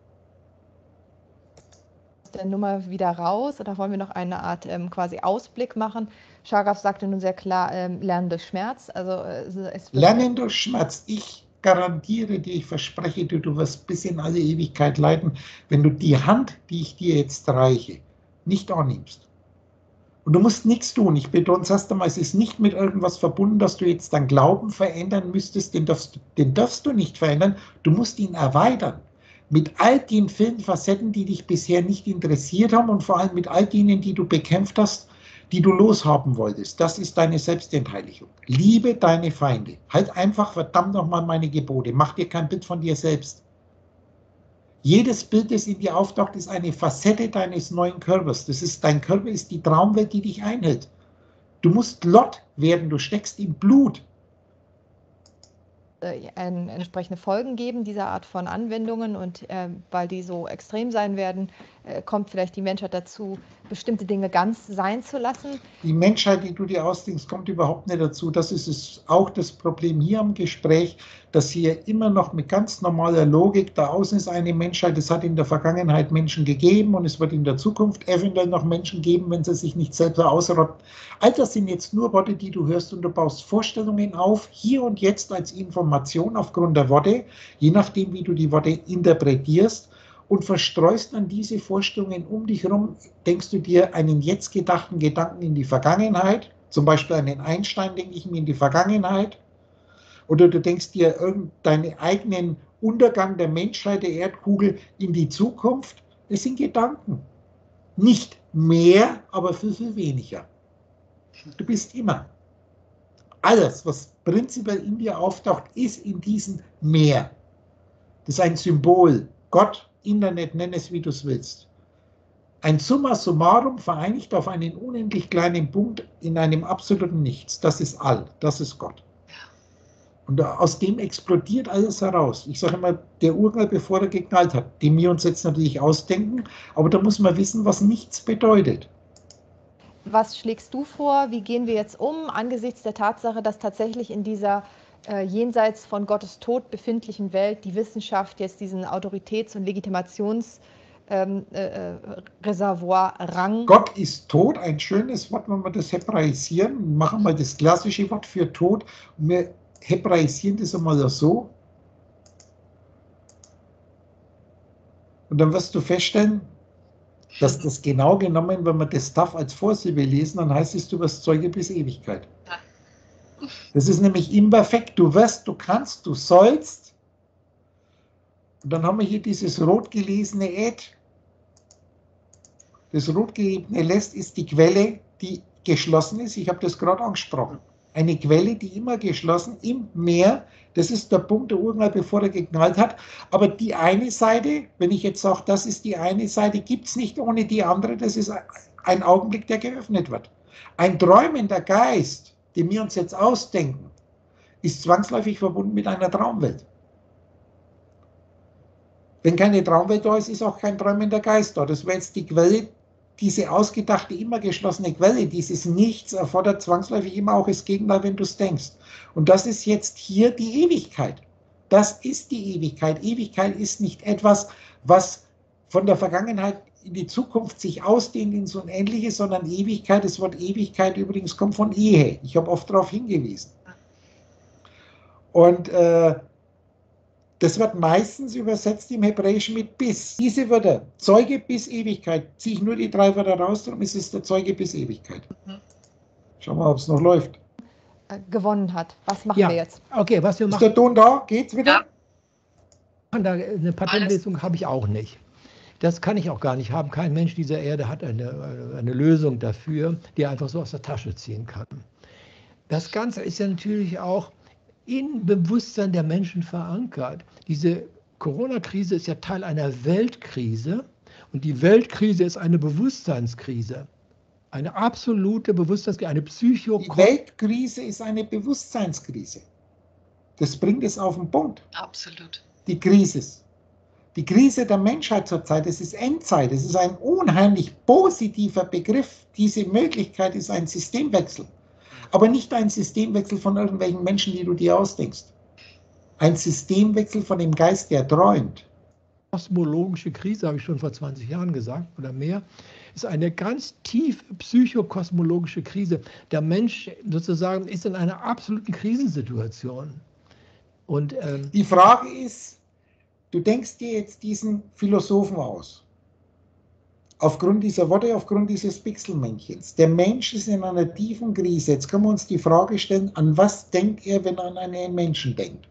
[SPEAKER 4] Der Nummer wieder raus oder wollen wir noch eine Art quasi Ausblick machen? Chargaff sagte nun sehr klar, Lernen durch Schmerz. Also,
[SPEAKER 1] Lernen durch Schmerz. Ich garantiere dir, ich verspreche dir, du wirst bis in alle Ewigkeit leiden, wenn du die Hand, die ich dir jetzt reiche, nicht annimmst. Und du musst nichts tun. Ich betone es erst einmal, es ist nicht mit irgendwas verbunden, dass du jetzt deinen Glauben verändern müsstest. Den darfst du nicht verändern. Du musst ihn erweitern. Mit all den vielen Facetten, die dich bisher nicht interessiert haben und vor allem mit all denen, die du bekämpft hast, die du loshaben wolltest. Das ist deine Selbstentheiligung. Liebe deine Feinde. Halt einfach verdammt nochmal meine Gebote. Mach dir kein Bild von dir selbst. Jedes Bild, das in dir auftaucht, ist eine Facette deines neuen Körpers. Dein Körper ist die Traumwelt, die dich einhält. Du musst Lot werden, du steckst im Blut.
[SPEAKER 4] Entsprechende Folgen geben, dieser Art von Anwendungen und weil die so extrem sein werden, kommt vielleicht die Menschheit dazu, bestimmte Dinge ganz sein zu lassen.
[SPEAKER 1] Die Menschheit, die du dir ausdenkst, kommt überhaupt nicht dazu. Das ist auch das Problem hier am Gespräch, dass hier immer noch mit ganz normaler Logik, da außen ist eine Menschheit, es hat in der Vergangenheit Menschen gegeben und es wird in der Zukunft eventuell noch Menschen geben, wenn sie sich nicht selber ausrotten. All das sind jetzt nur Worte, die du hörst und du baust Vorstellungen auf, hier und jetzt als Information aufgrund der Worte, je nachdem, wie du die Worte interpretierst, und verstreust dann diese Vorstellungen um dich herum, denkst du dir einen jetzt gedachten Gedanken in die Vergangenheit, zum Beispiel an den Einstein denke ich mir in die Vergangenheit, oder du denkst dir irgendeinen eigenen Untergang der Menschheit, der Erdkugel in die Zukunft. Das sind Gedanken. Nicht mehr, aber viel, viel weniger. Du bist immer. Alles, was prinzipiell in dir auftaucht, ist in diesem Mehr. Das ist ein Symbol. Gott, Internet, nenn es wie du es willst. Ein Summa summarum vereinigt auf einen unendlich kleinen Punkt in einem absoluten Nichts. Das ist All, das ist Gott. Und aus dem explodiert alles heraus. Ich sage immer, der Urknall, bevor er geknallt hat, den wir uns jetzt natürlich ausdenken, aber da muss man wissen, was nichts bedeutet.
[SPEAKER 4] Was schlägst du vor? Wie gehen wir jetzt um angesichts der Tatsache, dass tatsächlich in dieser jenseits von Gottes Tod befindlichen Welt die Wissenschaft jetzt diesen Autoritäts- und Legitimationsreservoir-Rang.
[SPEAKER 1] Gott ist tot, ein schönes Wort, wenn wir das hebraisieren. Machen wir das klassische Wort für tot und wir hebraisieren das einmal so. Und dann wirst du feststellen, dass das genau genommen, wenn wir das Taf als Vorsilbe lesen, dann heißt es, du wirst Zeuge bis Ewigkeit. Das ist nämlich imperfekt. Du wirst, du kannst, du sollst. Und dann haben wir hier dieses rot gelesene Ed. Das rot gelesene Lässt ist die Quelle, die geschlossen ist. Ich habe das gerade angesprochen. Eine Quelle, die immer geschlossen im Meer. Das ist der Punkt der Urknall, bevor er geknallt hat. Aber die eine Seite, wenn ich jetzt sage, das ist die eine Seite, gibt es nicht ohne die andere. Das ist ein Augenblick, der geöffnet wird. Ein träumender Geist, den wir uns jetzt ausdenken, ist zwangsläufig verbunden mit einer Traumwelt. Wenn keine Traumwelt da ist, ist auch kein träumender Geist da. Das wäre jetzt die Quelle, diese ausgedachte, immer geschlossene Quelle, dieses Nichts erfordert zwangsläufig immer auch das Gegenteil, wenn du es denkst. Und das ist jetzt hier die Ewigkeit. Das ist die Ewigkeit. Ewigkeit ist nicht etwas, was von der Vergangenheit in die Zukunft sich ausdehnt ins Unendliche, sondern Ewigkeit, das Wort Ewigkeit übrigens kommt von Ehe. Ich habe oft darauf hingewiesen. Und das wird meistens übersetzt im Hebräischen mit bis. Diese Wörter, Zeuge bis Ewigkeit, ziehe ich nur die 3 Wörter raus, darum ist es der Zeuge bis Ewigkeit. Schauen wir mal, ob es noch läuft.
[SPEAKER 4] Gewonnen hat. Was machen wir jetzt?
[SPEAKER 3] Okay, was wir
[SPEAKER 1] Ist
[SPEAKER 3] machen.
[SPEAKER 1] der Ton da? Geht's wieder?
[SPEAKER 2] Ja.
[SPEAKER 3] Eine Patentlesung habe ich auch nicht. Das kann ich auch gar nicht haben. Kein Mensch dieser Erde hat eine Lösung dafür, die er einfach so aus der Tasche ziehen kann. Das Ganze ist ja natürlich auch im Bewusstsein der Menschen verankert. Diese Corona-Krise ist ja Teil einer Weltkrise und die Weltkrise ist eine Bewusstseinskrise. Eine absolute Bewusstseinskrise, eine
[SPEAKER 1] Die Weltkrise ist eine Bewusstseinskrise. Das bringt es auf den Punkt.
[SPEAKER 2] Absolut.
[SPEAKER 1] Die Krise. Die Krise der Menschheit zurzeit, es ist Endzeit, es ist ein unheimlich positiver Begriff. Diese Möglichkeit ist ein Systemwechsel. Aber nicht ein Systemwechsel von irgendwelchen Menschen, die du dir ausdenkst. Ein Systemwechsel von dem Geist, der träumt.
[SPEAKER 3] Kosmologische Krise, habe ich schon vor 20 Jahren gesagt oder mehr, ist eine ganz tiefe psychokosmologische Krise. Der Mensch sozusagen ist in einer absoluten Krisensituation. Und,
[SPEAKER 1] die Frage ist, du denkst dir jetzt diesen Philosophen aus. Aufgrund dieser Worte, aufgrund dieses Pixelmännchens. Der Mensch ist in einer tiefen Krise. Jetzt können wir uns die Frage stellen, an was denkt er, wenn er an einen Menschen denkt?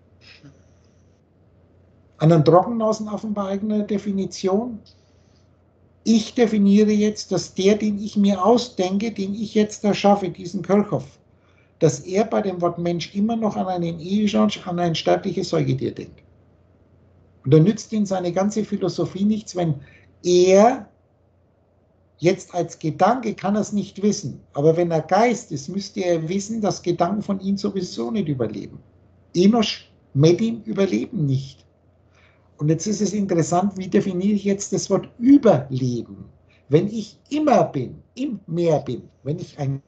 [SPEAKER 1] An einen Trockennasenaffen bei eigener Definition? Ich definiere jetzt, dass der, den ich mir ausdenke, den ich jetzt erschaffe, diesen Kirchhoff, dass er bei dem Wort Mensch immer noch an einen Eheschatz, an ein sterbliches Säugetier denkt. Und da nützt ihm seine ganze Philosophie nichts, wenn er jetzt als Gedanke kann er es nicht wissen, aber wenn er Geist ist, müsste er wissen, dass Gedanken von ihm sowieso nicht überleben. Enosch, Medim überleben nicht. Und jetzt ist es interessant, wie definiere ich jetzt das Wort Überleben? Wenn ich immer bin, im Meer bin, wenn ich ein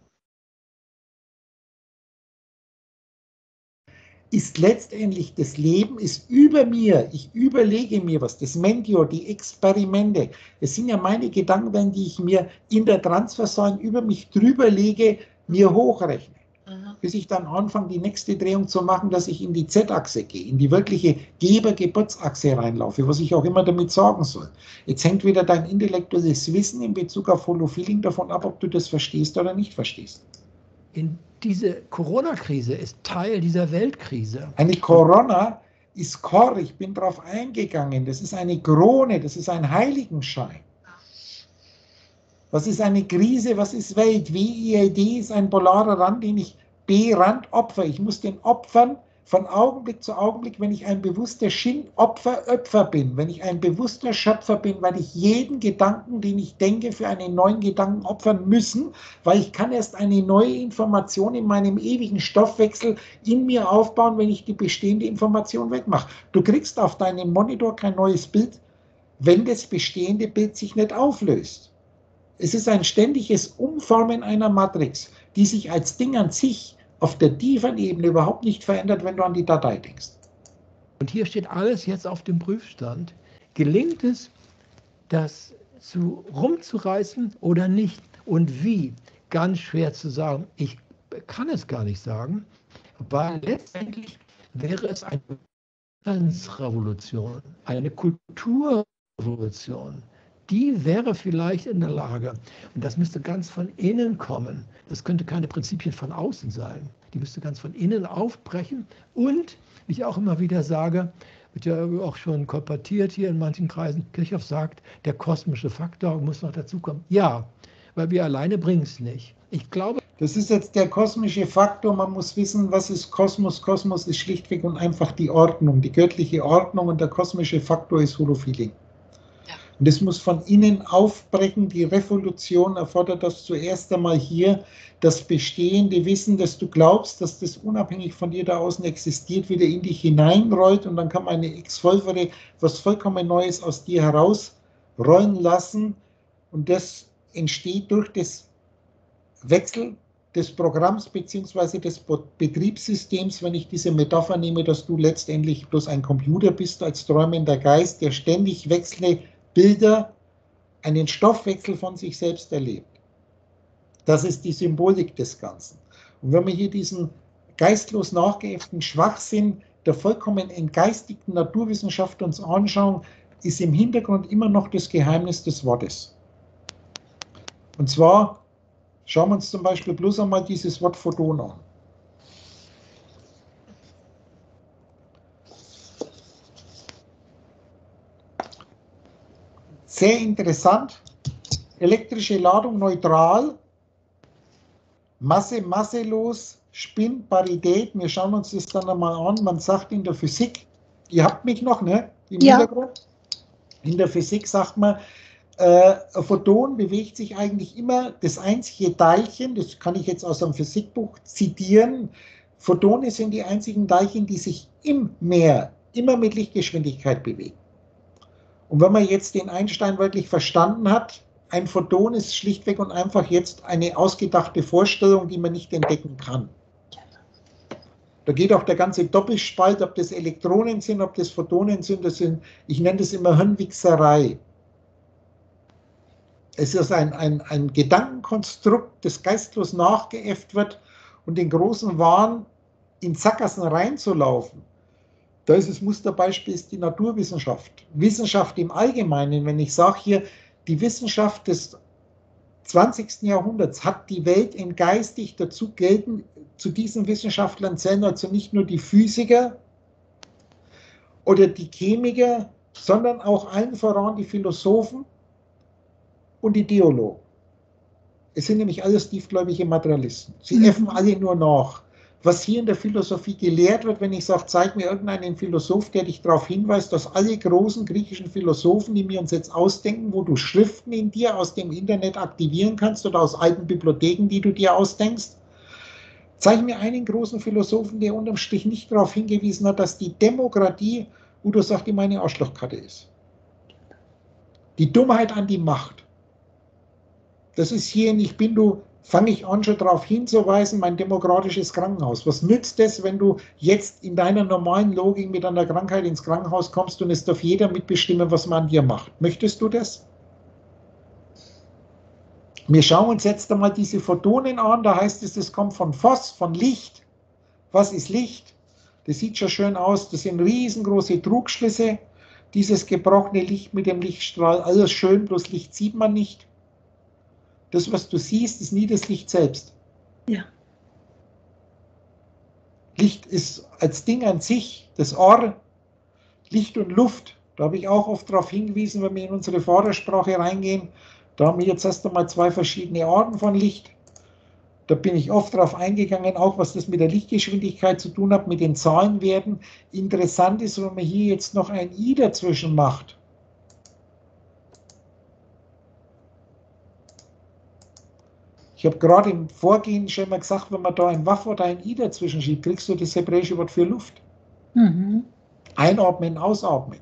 [SPEAKER 1] ist letztendlich das Leben, ist über mir, ich überlege mir was, das Mentio, die Experimente, es sind ja meine Gedanken, die ich mir in der Transversion über mich drüber lege, mir hochrechne, bis ich dann anfange, die nächste Drehung zu machen, dass ich in die Z-Achse gehe, in die wirkliche Geber-Geburtsachse reinlaufe, was ich auch immer damit sagen soll. Jetzt hängt wieder dein intellektuelles Wissen in Bezug auf Holofeeling davon ab, ob du das verstehst oder nicht verstehst.
[SPEAKER 3] Diese Corona-Krise ist Teil dieser Weltkrise.
[SPEAKER 1] Eine Corona ist Kor, ich bin darauf eingegangen, das ist eine Krone, das ist ein Heiligenschein. Was ist eine Krise, was ist Welt? WILD ist ein polarer Rand, den ich B-Rand opfer. Ich muss den opfern von Augenblick zu Augenblick, wenn ich ein bewusster Opfer bin, wenn ich ein bewusster Schöpfer bin, weil ich jeden Gedanken, den ich denke, für einen neuen Gedanken opfern müssen, weil ich kann erst eine neue Information in meinem ewigen Stoffwechsel in mir aufbauen, wenn ich die bestehende Information wegmache. Du kriegst auf deinem Monitor kein neues Bild, wenn das bestehende Bild sich nicht auflöst. Es ist ein ständiges Umformen einer Matrix, die sich als Ding an sich auf der tiefen Ebene überhaupt nicht verändert, wenn du an die Datei denkst.
[SPEAKER 3] Und hier steht alles jetzt auf dem Prüfstand. Gelingt es, das rumzureißen oder nicht? Und wie? Ganz schwer zu sagen. Ich kann es gar nicht sagen, weil letztendlich wäre es eine Wissensrevolution, eine Kulturrevolution. Die wäre vielleicht in der Lage, und das müsste ganz von innen kommen, das könnte keine Prinzipien von außen sein, die müsste ganz von innen aufbrechen und, wie ich auch immer wieder sage, wird ja auch schon kolportiert hier in manchen Kreisen, Kirchhoff sagt, der kosmische Faktor muss noch dazukommen. Ja, weil wir alleine bringen es nicht. Ich glaube,
[SPEAKER 1] das ist jetzt der kosmische Faktor, man muss wissen, was ist Kosmos? Kosmos ist schlichtweg und einfach die Ordnung, die göttliche Ordnung und der kosmische Faktor ist Holofeeling. Und es muss von innen aufbrechen. Die Revolution erfordert das zuerst einmal hier, das bestehende Wissen, dass du glaubst, dass das unabhängig von dir da außen existiert, wieder in dich hineinrollt und dann kann man eine X-Volvere was vollkommen Neues aus dir herausrollen lassen und das entsteht durch das Wechsel des Programms bzw. des Betriebssystems, wenn ich diese Metapher nehme, dass du letztendlich bloß ein Computer bist als träumender Geist, der ständig wechselnde Bilder, einen Stoffwechsel von sich selbst erlebt. Das ist die Symbolik des Ganzen. Und wenn wir hier diesen geistlos nachgeäfften Schwachsinn der vollkommen entgeistigten Naturwissenschaft uns anschauen, ist im Hintergrund immer noch das Geheimnis des Wortes. Und zwar schauen wir uns zum Beispiel bloß einmal dieses Wort Photon an. sehr interessant. Elektrische Ladung neutral, Masse masselos, Spin Parität. Wir schauen uns das dann einmal an. Man sagt in der Physik, ihr habt mich noch, ne? Im Hintergrund. In der Physik sagt man, ein Photon bewegt sich eigentlich immer das einzige Teilchen, das kann ich jetzt aus einem Physikbuch zitieren. Photone sind die einzigen Teilchen, die sich im Meer immer mit Lichtgeschwindigkeit bewegen. Und wenn man jetzt den Einstein wirklich verstanden hat, ein Photon ist schlichtweg und einfach jetzt eine ausgedachte Vorstellung, die man nicht entdecken kann. Da geht auch der ganze Doppelspalt, ob das Elektronen sind, ob das Photonen sind, ich nenne das immer Hirnwichserei. Es ist ein Gedankenkonstrukt, das geistlos nachgeäfft wird und den großen Wahn in Sackgassen reinzulaufen. Da ist das Musterbeispiel ist die Naturwissenschaft. Wissenschaft im Allgemeinen, wenn ich sage hier, die Wissenschaft des 20. Jahrhunderts hat die Welt entgeistigt, dazu gelten zu diesen Wissenschaftlern zählen also nicht nur die Physiker oder die Chemiker, sondern auch allen voran die Philosophen und die Theologen. Es sind nämlich alles tiefgläubige Materialisten. Sie äffen alle nur nach. Was hier in der Philosophie gelehrt wird, wenn ich sage, zeig mir irgendeinen Philosoph, der dich darauf hinweist, dass alle großen griechischen Philosophen, die wir uns jetzt ausdenken, wo du Schriften in dir aus dem Internet aktivieren kannst oder aus alten Bibliotheken, die du dir ausdenkst, zeig mir einen großen Philosophen, der unterm Strich nicht darauf hingewiesen hat, dass die Demokratie, wo du sagst, immer eine Arschlochkarte ist. Die Dummheit an die Macht. Das ist hier nicht, fange ich an, schon darauf hinzuweisen, mein demokratisches Krankenhaus. Was nützt es, wenn du jetzt in deiner normalen Logik mit einer Krankheit ins Krankenhaus kommst und es darf jeder mitbestimmen, was man an dir macht? Möchtest du das? Wir schauen uns jetzt einmal diese Photonen an, da heißt es, das kommt von Phos, von Licht. Was ist Licht? Das sieht schon schön aus, das sind riesengroße Trugschlüsse, dieses gebrochene Licht mit dem Lichtstrahl, alles schön, bloß Licht sieht man nicht. Das, was du siehst, ist nie das Licht selbst.
[SPEAKER 2] Ja.
[SPEAKER 1] Licht ist als Ding an sich, das Ohr, Licht und Luft. Da habe ich auch oft darauf hingewiesen, wenn wir in unsere Vordersprache reingehen. Da haben wir jetzt erst einmal zwei verschiedene Arten von Licht. Da bin ich oft darauf eingegangen, auch was das mit der Lichtgeschwindigkeit zu tun hat, mit den Zahlenwerten. Interessant ist, wenn man hier jetzt noch ein I dazwischen macht. Ich habe gerade im Vorgehen schon mal gesagt, wenn man da ein Waff oder ein I dazwischen schiebt, kriegst du das hebräische Wort für Luft.
[SPEAKER 2] Mhm.
[SPEAKER 1] Einatmen, ausatmen.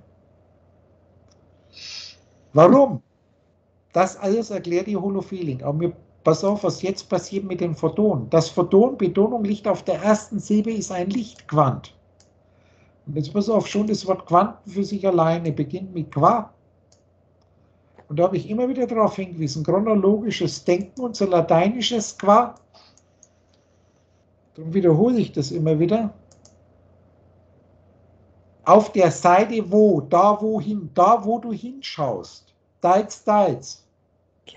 [SPEAKER 1] Warum? Das alles erklärt die Holofeeling. Aber pass auf, was jetzt passiert mit dem Photon. Das Photon, Betonung liegt auf der ersten Silbe, ist ein Lichtquant. Und jetzt pass auf, schon das Wort Quanten für sich alleine beginnt mit Qua. Und da habe ich immer wieder darauf hingewiesen, chronologisches Denken, unser lateinisches Qua. Darum wiederhole ich das immer wieder. Auf der Seite wo, da wohin, da wo du hinschaust. Deiz.
[SPEAKER 2] Ja.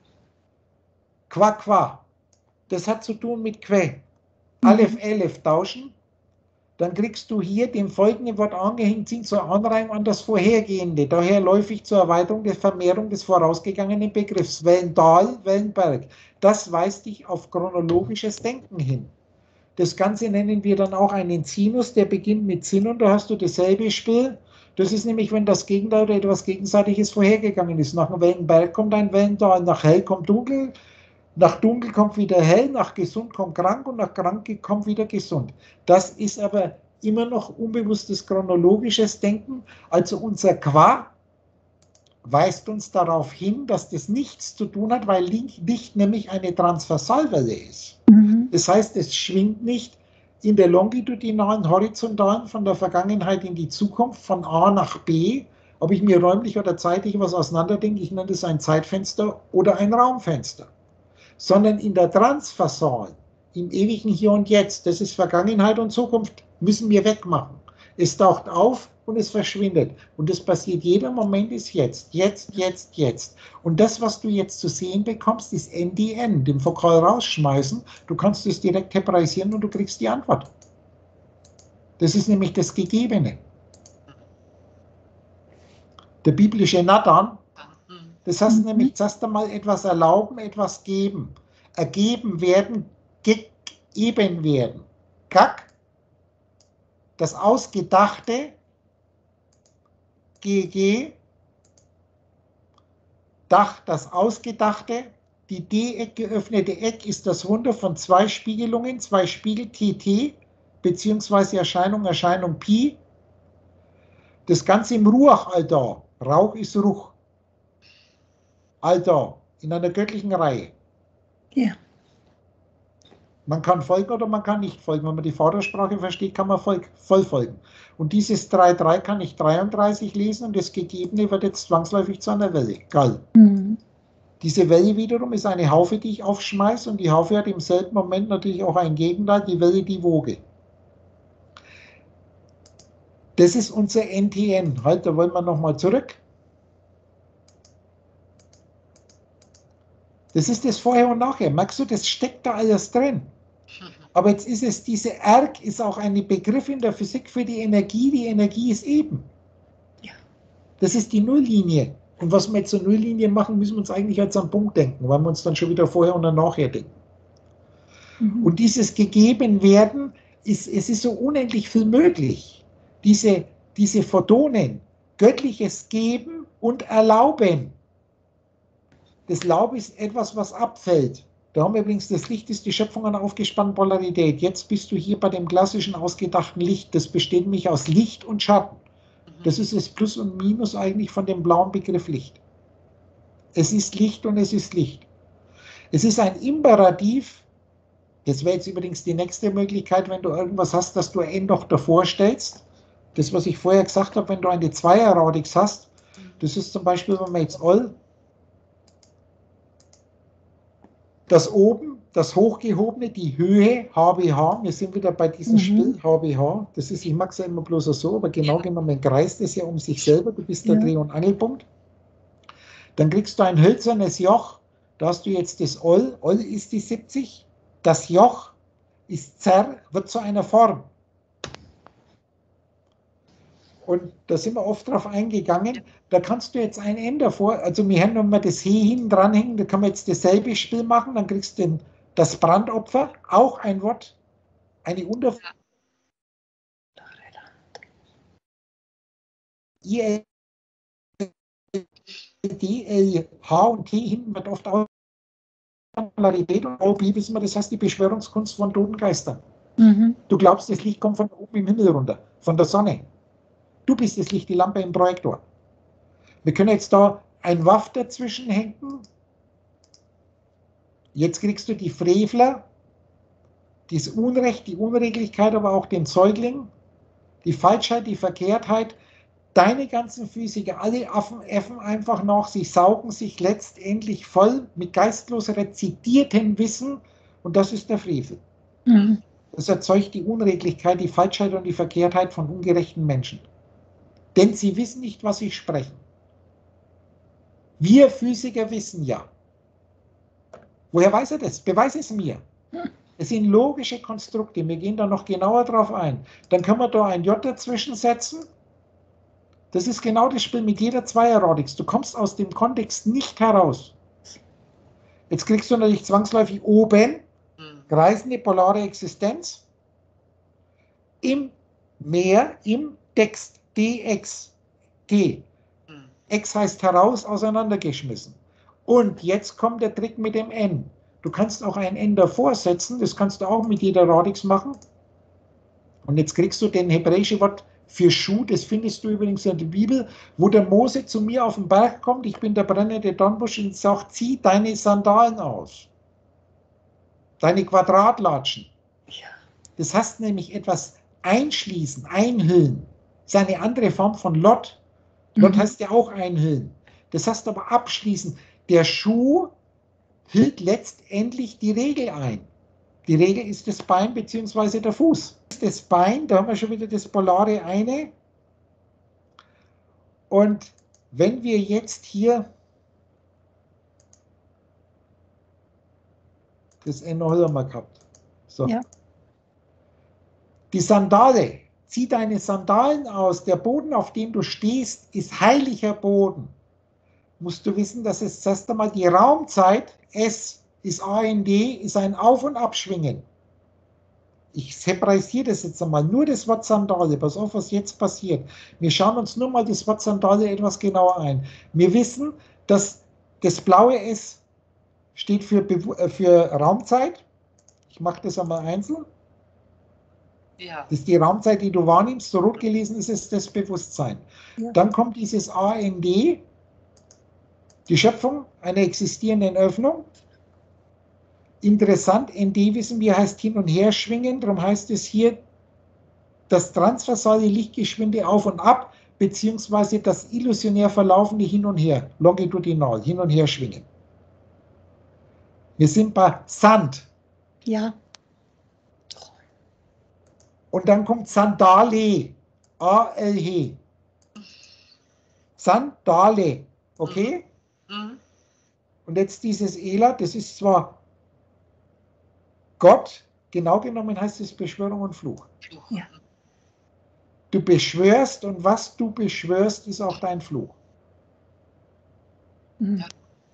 [SPEAKER 1] Qua. Das hat zu tun mit Que. Aleph tauschen. Dann kriegst du hier dem folgenden Wort angehängt, sind zur Anreihung an das vorhergehende. Daher läufig zur Erweiterung der Vermehrung des vorausgegangenen Begriffs. Wellental, Wellenberg. Das weist dich auf chronologisches Denken hin. Das Ganze nennen wir dann auch einen Sinus, der beginnt mit Sinn und da hast du dasselbe Spiel. Das ist nämlich, wenn das Gegenteil oder etwas Gegenseitiges vorhergegangen ist. Nach einem Wellenberg kommt ein Wellental, nach hell kommt dunkel, nach dunkel kommt wieder hell, nach gesund kommt krank und nach krank kommt wieder gesund. Das ist aber immer noch unbewusstes chronologisches Denken. Also unser Qua weist uns darauf hin, dass das nichts zu tun hat, weil Licht nämlich eine Transversalwelle ist. Das heißt, es schwingt nicht in der longitudinalen, horizontalen, von der Vergangenheit in die Zukunft, von A nach B, ob ich mir räumlich oder zeitlich was auseinanderdenke, ich nenne das ein Zeitfenster oder ein Raumfenster, sondern in der Transversal, im ewigen Hier und Jetzt, das ist Vergangenheit und Zukunft, müssen wir wegmachen. Es taucht auf und es verschwindet. Und das passiert, jeder Moment ist jetzt. Und das, was du jetzt zu sehen bekommst, ist NDN, dem Vokal rausschmeißen. Du kannst es direkt hebraisieren und du kriegst die Antwort. Das ist nämlich das Gegebene. Der biblische Nathan Das heißt nämlich zuerst einmal etwas erlauben, etwas geben. Ergeben werden, gegeben werden. Gag, das Ausgedachte, GG, Dach, das Ausgedachte, die D-Eck, geöffnete Eck ist das Wunder von zwei Spiegelungen, zwei Spiegel TT, beziehungsweise Erscheinung Pi. Das Ganze im Ruach, Alter. Rauch ist Ruch. Alter, in einer göttlichen Reihe.
[SPEAKER 2] Ja.
[SPEAKER 1] Man kann folgen oder man kann nicht folgen. Wenn man die Vatersprache versteht, kann man voll folgen. Und dieses 3,3 kann ich 33 lesen und das Gegebene wird jetzt zwangsläufig zu einer Welle. Geil.
[SPEAKER 2] Mhm.
[SPEAKER 1] Diese Welle wiederum ist eine Haufe, die ich aufschmeiße, und die Haufe hat im selben Moment natürlich auch ein Gegenteil, die Welle, die Woge. Das ist unser NTN. Halt, da wollen wir nochmal zurück. Das ist das Vorher und Nachher. Merkst du, das steckt da alles drin. Aber jetzt ist es, diese Erg ist auch ein Begriff in der Physik für die Energie ist eben.
[SPEAKER 2] Ja.
[SPEAKER 1] Das ist die Nulllinie. Und was wir jetzt zur Nulllinie machen, müssen wir uns eigentlich als am Punkt denken, weil wir uns dann schon wieder vorher und nachher denken.
[SPEAKER 2] Mhm.
[SPEAKER 1] Und dieses Gegebenwerden, es ist so unendlich viel möglich. Diese Photonen, göttliches Geben und Erlauben. Das Laub ist etwas, was abfällt. Da haben wir übrigens, das Licht ist die Schöpfung einer aufgespannten Polarität. Jetzt bist du hier bei dem klassischen ausgedachten Licht. Das besteht nämlich aus Licht und Schatten. Das ist das Plus und Minus eigentlich von dem blauen Begriff Licht. Es ist Licht und es ist Licht. Es ist ein Imperativ. Das wäre jetzt übrigens die nächste Möglichkeit, wenn du irgendwas hast, das du ein noch davor stellst. Das, was ich vorher gesagt habe, wenn du eine Zweier-Radix hast, das ist zum Beispiel, wenn wir jetzt all das oben, das hochgehobene, die Höhe, HBH, wir sind wieder bei diesem Spiel, HBH, das ist, ich mag es ja immer bloß so, aber genau genommen kreist es ja um sich selber, du bist der Dreh- und Angelpunkt. Dann kriegst du ein hölzernes Joch, da hast du jetzt das Oll ist die 70, das Joch ist wird zu einer Form. Und da sind wir oft drauf eingegangen, da kannst du jetzt ein N davor, also wir haben nochmal das He hinten dranhängen, da kann man jetzt dasselbe Spiel machen, dann kriegst du das Brandopfer, auch ein Wort, eine Unterform. I, D, L, H und T hinten wird oft auch Polarität und OB wissen wir, das heißt die Beschwörungskunst von toten Geistern. Du glaubst, das Licht kommt von oben im Himmel runter, von der Sonne. Du bist das Licht, die Lampe im Projektor. Wir können jetzt da ein Waff dazwischen hängen. Jetzt kriegst du die Frevler, das Unrecht, die Unreglichkeit, aber auch den Säugling, die Falschheit, die Verkehrtheit. Deine ganzen Physiker, alle Affen äffen einfach nach, sie saugen sich letztendlich voll mit geistlos rezitiertem Wissen, und das ist der Frevel. Das erzeugt die Unreglichkeit, die Falschheit und die Verkehrtheit von ungerechten Menschen. Denn sie wissen nicht, was sie sprechen. Wir Physiker wissen ja. Woher weiß er das? Beweis es mir. Es sind logische Konstrukte, wir gehen da noch genauer drauf ein. Dann können wir da ein J dazwischen setzen. Das ist genau das Spiel mit jeder Zweierradix. Du kommst aus dem Kontext nicht heraus. Jetzt kriegst du natürlich zwangsläufig oben kreisende polare Existenz im Meer, im Text, dx, t. X heißt heraus, auseinandergeschmissen. Und jetzt kommt der Trick mit dem N. Du kannst auch ein N davor setzen, das kannst du auch mit jeder Radix machen. Und jetzt kriegst du den hebräischen Wort für Schuh, das findest du übrigens in der Bibel, wo der Mose zu mir auf den Berg kommt, ich bin der brennende Dornbusch, und sagt, zieh deine Sandalen aus. Deine Quadratlatschen. Das heißt nämlich etwas einschließen, einhüllen. Das ist eine andere Form von Lot. Lot heißt ja auch einhüllen. Das heißt aber abschließen. Der Schuh hüllt letztendlich die Regel ein. Die Regel ist das Bein bzw. der Fuß. Das Bein, da haben wir schon wieder das polare eine. Und wenn wir jetzt hier das N haben wir gehabt. So.
[SPEAKER 2] Ja.
[SPEAKER 1] Die Sandale, zieh deine Sandalen aus. Der Boden, auf dem du stehst, ist heiliger Boden. musst du wissen, dass es zuerst einmal die Raumzeit, S ist AND, ist ein Auf- und Abschwingen. Ich separisiere das jetzt einmal, nur das Wort Sandale, pass auf, was jetzt passiert. Wir schauen uns nur mal das Wort Sandale etwas genauer ein. Wir wissen, dass das blaue S steht für Raumzeit. Ich mache das einmal einzeln.
[SPEAKER 2] Ja.
[SPEAKER 1] Das ist die Raumzeit, die du wahrnimmst. So rot gelesen ist es das Bewusstsein.
[SPEAKER 2] Ja.
[SPEAKER 1] Dann kommt dieses AND, die Schöpfung einer existierenden Öffnung. Interessant, ND wissen wir heißt hin und her schwingen, darum heißt es hier das transversale lichtgeschwinde Auf und Ab, beziehungsweise das illusionär verlaufende Hin und Her, longitudinal, hin und her schwingen. Wir sind bei Sand.
[SPEAKER 2] Ja.
[SPEAKER 1] Und dann kommt Sandale, A-L-H. Sandale, okay?
[SPEAKER 2] Mhm.
[SPEAKER 1] Und jetzt dieses Ela, das ist zwar Gott, genau genommen heißt es Beschwörung und Fluch.
[SPEAKER 2] Ja.
[SPEAKER 1] Du beschwörst und was du beschwörst, ist auch dein Fluch.
[SPEAKER 2] Mhm.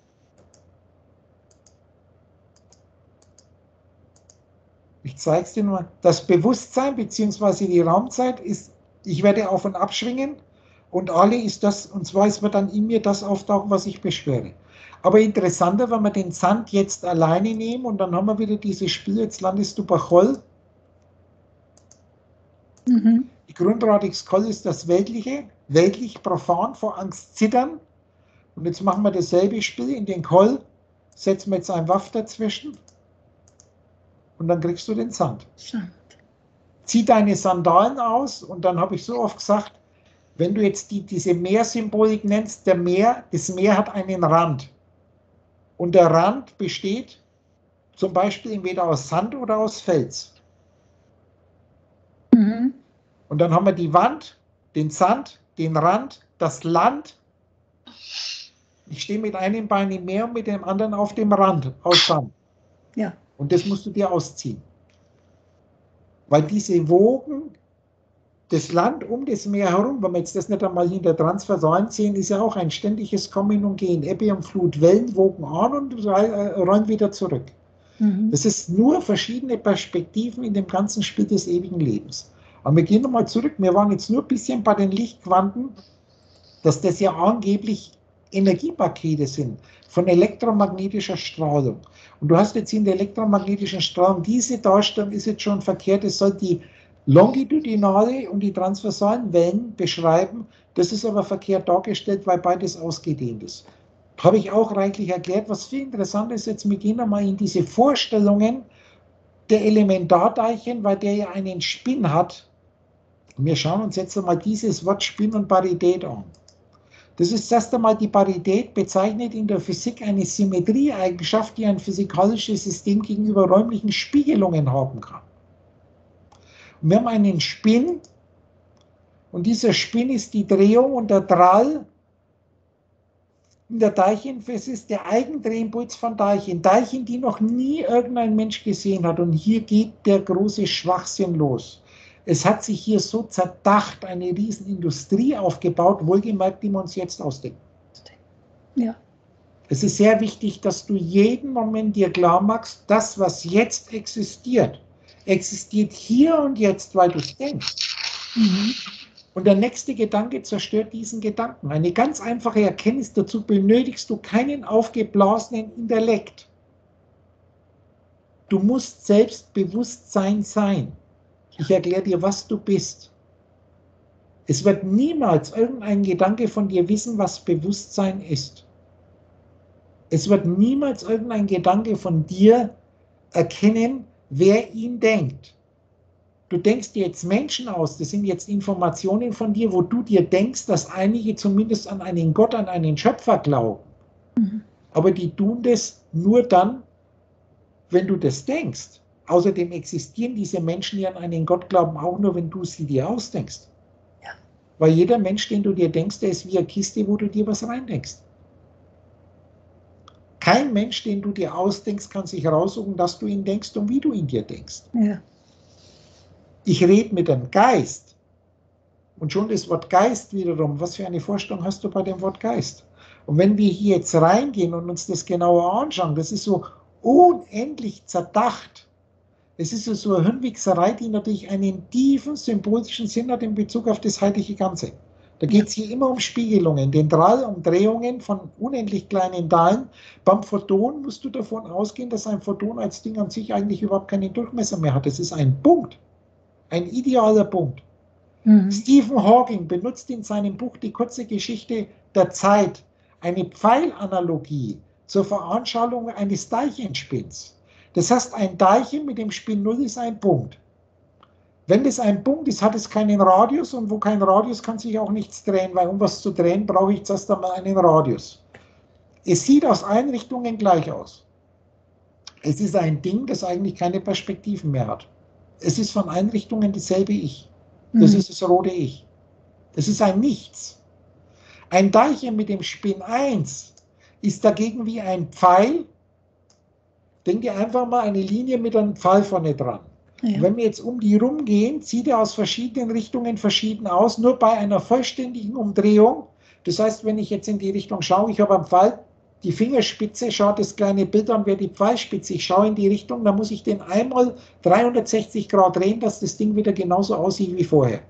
[SPEAKER 1] Ich zeige es dir nur. Das Bewusstsein bzw. die Raumzeit ist, ich werde auf und abschwingen und alle ist das, und zwar es wird dann in mir das auftauchen, was ich beschwöre. Aber interessanter, wenn wir den Sand jetzt alleine nehmen und dann haben wir wieder dieses Spiel, jetzt landest du bei Choll.
[SPEAKER 2] Mhm.
[SPEAKER 1] Die Grundradix Choll ist das Weltliche, weltlich profan, vor Angst zittern. Und jetzt machen wir dasselbe Spiel in den Choll, setzen wir jetzt ein Waff dazwischen und dann kriegst du den Sand.
[SPEAKER 2] Sand.
[SPEAKER 1] Zieh deine Sandalen aus und dann habe ich so oft gesagt, wenn du jetzt diese Meersymbolik nennst, das Meer hat einen Rand. Und der Rand besteht zum Beispiel entweder aus Sand oder aus Fels.
[SPEAKER 2] Mhm.
[SPEAKER 1] Und dann haben wir die Wand, den Sand, den Rand, das Land. Ich stehe mit einem Bein im Meer und mit dem anderen auf dem Rand aus Sand.
[SPEAKER 2] Ja.
[SPEAKER 1] Und das musst du dir ausziehen. Weil diese Wogen, das Land um das Meer herum, wenn wir jetzt das nicht einmal hinter Transversalen sehen, ist ja auch ein ständiges Kommen und Gehen. Ebbe und Flut, Wellen wogen an und rollen wieder zurück.
[SPEAKER 2] Mhm.
[SPEAKER 1] Das ist nur verschiedene Perspektiven in dem ganzen Spiel des ewigen Lebens. Aber wir gehen nochmal zurück, wir waren jetzt nur ein bisschen bei den Lichtquanten, dass das ja angeblich Energiepakete sind von elektromagnetischer Strahlung. Und du hast jetzt in der elektromagnetischen Strahlung, diese Darstellung ist jetzt schon verkehrt, es soll die longitudinale und die transversalen Wellen beschreiben. Das ist aber verkehrt dargestellt, weil beides ausgedehnt ist. Habe ich auch reichlich erklärt. Was viel interessanter ist, jetzt wir gehen nochmal in diese Vorstellungen der Elementarteilchen, weil der ja einen Spin hat. Wir schauen uns jetzt einmal dieses Wort Spin und Parität an. Das ist erst einmal die Parität, bezeichnet in der Physik eine Symmetrieeigenschaft, die ein physikalisches System gegenüber räumlichen Spiegelungen haben kann. Und wir haben einen Spin und dieser Spin ist die Drehung und der Drall in der Teilchenphysik, der Eigendrehimpuls von Teilchen. Teilchen, die noch nie irgendein Mensch gesehen hat. Und hier geht der große Schwachsinn los. Es hat sich hier so zerdacht eine Riesenindustrie aufgebaut, wohlgemerkt, die wir uns jetzt ausdenken.
[SPEAKER 2] Ja.
[SPEAKER 1] Es ist sehr wichtig, dass du jeden Moment dir klar machst, das, was jetzt existiert, existiert hier und jetzt, weil du es denkst.
[SPEAKER 2] Mhm.
[SPEAKER 1] Und der nächste Gedanke zerstört diesen Gedanken. Eine ganz einfache Erkenntnis, dazu benötigst du keinen aufgeblasenen Intellekt. Du musst Selbstbewusstsein sein. Ich erkläre dir, was du bist. Es wird niemals irgendein Gedanke von dir wissen, was Bewusstsein ist. Es wird niemals irgendein Gedanke von dir erkennen, wer ihn denkt. Du denkst dir jetzt Menschen aus, das sind jetzt Informationen von dir, wo du dir denkst, dass einige zumindest an einen Gott, an einen Schöpfer glauben.
[SPEAKER 2] Mhm.
[SPEAKER 1] Aber die tun das nur dann, wenn du das denkst. Außerdem existieren diese Menschen, die an einen Gott glauben, auch nur, wenn du sie dir ausdenkst.
[SPEAKER 2] Ja.
[SPEAKER 1] Weil jeder Mensch, den du dir denkst, der ist wie eine Kiste, wo du dir was reindenkst. Kein Mensch, den du dir ausdenkst, kann sich raussuchen, dass du ihn denkst und wie du ihn dir denkst.
[SPEAKER 2] Ja.
[SPEAKER 1] Ich rede mit dem Geist. Und schon das Wort Geist wiederum, was für eine Vorstellung hast du bei dem Wort Geist? Und wenn wir hier jetzt reingehen und uns das genauer anschauen, das ist so unendlich zerdacht. Es ist so eine Hirnwichserei, die natürlich einen tiefen symbolischen Sinn hat in Bezug auf das heilige Ganze. Da geht es hier immer um Spiegelungen, den Umdrehungen von unendlich kleinen Teilen. Beim Photon musst du davon ausgehen, dass ein Photon als Ding an sich eigentlich überhaupt keinen Durchmesser mehr hat. Es ist ein Punkt, ein idealer Punkt. Stephen Hawking benutzt in seinem Buch Die kurze Geschichte der Zeit eine Pfeilanalogie zur Veranschaulichung eines Teilchenspinns. Das heißt, ein Teilchen mit dem Spin 0 ist ein Punkt. Wenn das ein Punkt ist, hat es keinen Radius und wo kein Radius kann sich auch nichts drehen, weil um was zu drehen, brauche ich zuerst einmal einen Radius. Es sieht aus allen Richtungen gleich aus. Es ist ein Ding, das eigentlich keine Perspektiven mehr hat. Es ist von allen Richtungen dasselbe Ich. Das ist das rote Ich. Das ist ein Nichts. Ein Teilchen mit dem Spin 1 ist dagegen wie ein Pfeil. Denk dir einfach mal eine Linie mit einem Pfeil vorne dran. Ja. Wenn wir jetzt um die rumgehen, sieht er aus verschiedenen Richtungen verschieden aus, nur bei einer vollständigen Umdrehung. Das heißt, wenn ich jetzt in die Richtung schaue, ich habe am Pfeil die Fingerspitze, schaut das kleine Bild an, wäre die Pfeilspitze, ich schaue in die Richtung, dann muss ich den einmal 360 Grad drehen, dass das Ding wieder genauso aussieht wie vorher.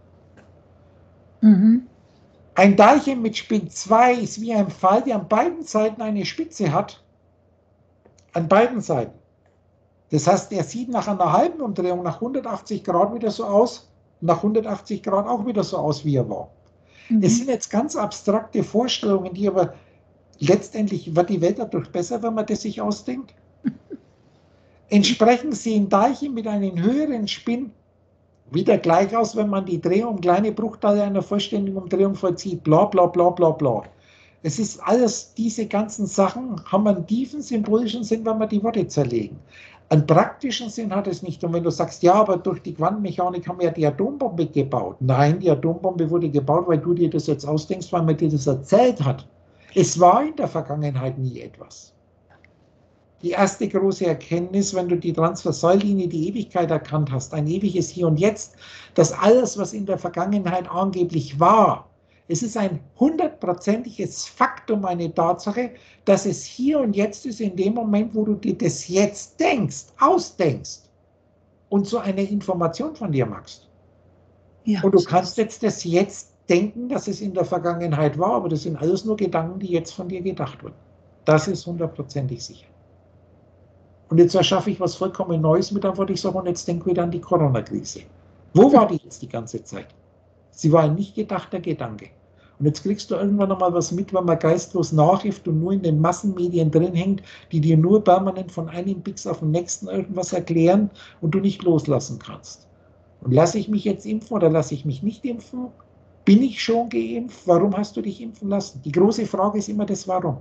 [SPEAKER 1] Ein Teilchen mit Spin 2 ist wie ein Pfeil, der an beiden Seiten eine Spitze hat. An beiden Seiten. Das heißt, er sieht nach einer halben Umdrehung nach 180 Grad wieder so aus, nach 180 Grad auch wieder so aus, wie er war. Es sind jetzt ganz abstrakte Vorstellungen, die aber letztendlich wird die Welt dadurch besser, wenn man das sich ausdenkt. Entsprechend sehen Teilchen mit einem höheren Spin wieder gleich aus, wenn man die Drehung um kleine Bruchteile einer vollständigen Umdrehung vollzieht. Bla bla bla bla bla. Es ist alles, diese ganzen Sachen haben einen tiefen symbolischen Sinn, wenn wir die Worte zerlegen. Einen praktischen Sinn hat es nicht. Und wenn du sagst, ja, aber durch die Quantenmechanik haben wir ja die Atombombe gebaut. Nein, die Atombombe wurde gebaut, weil du dir das jetzt ausdenkst, weil man dir das erzählt hat. Es war in der Vergangenheit nie etwas. Die erste große Erkenntnis, wenn du die Transversallinie, die Ewigkeit erkannt hast, ein ewiges Hier und Jetzt, dass alles, was in der Vergangenheit angeblich war, es ist ein 100%iges Faktum, eine Tatsache, dass es hier und jetzt ist, in dem Moment, wo du dir das jetzt denkst, ausdenkst und so eine Information von dir machst. Ja, und du kannst jetzt das jetzt denken, dass es in der Vergangenheit war, aber das sind alles nur Gedanken, die jetzt von dir gedacht wurden. Das ist 100%ig sicher. Und jetzt erschaffe ich was vollkommen Neues mit, dann würde ich sagen, und jetzt denk wieder an die Corona-Krise. Wo war die jetzt die ganze Zeit? Sie war ein nicht gedachter Gedanke. Und jetzt kriegst du irgendwann nochmal was mit, wenn man geistlos nachhilft und nur in den Massenmedien drin hängt, die dir nur permanent von einem Pix auf den nächsten irgendwas erklären und du nicht loslassen kannst. Und lasse ich mich jetzt impfen oder lasse ich mich nicht impfen? Bin ich schon geimpft? Warum hast du dich impfen lassen? Die große Frage ist immer das Warum.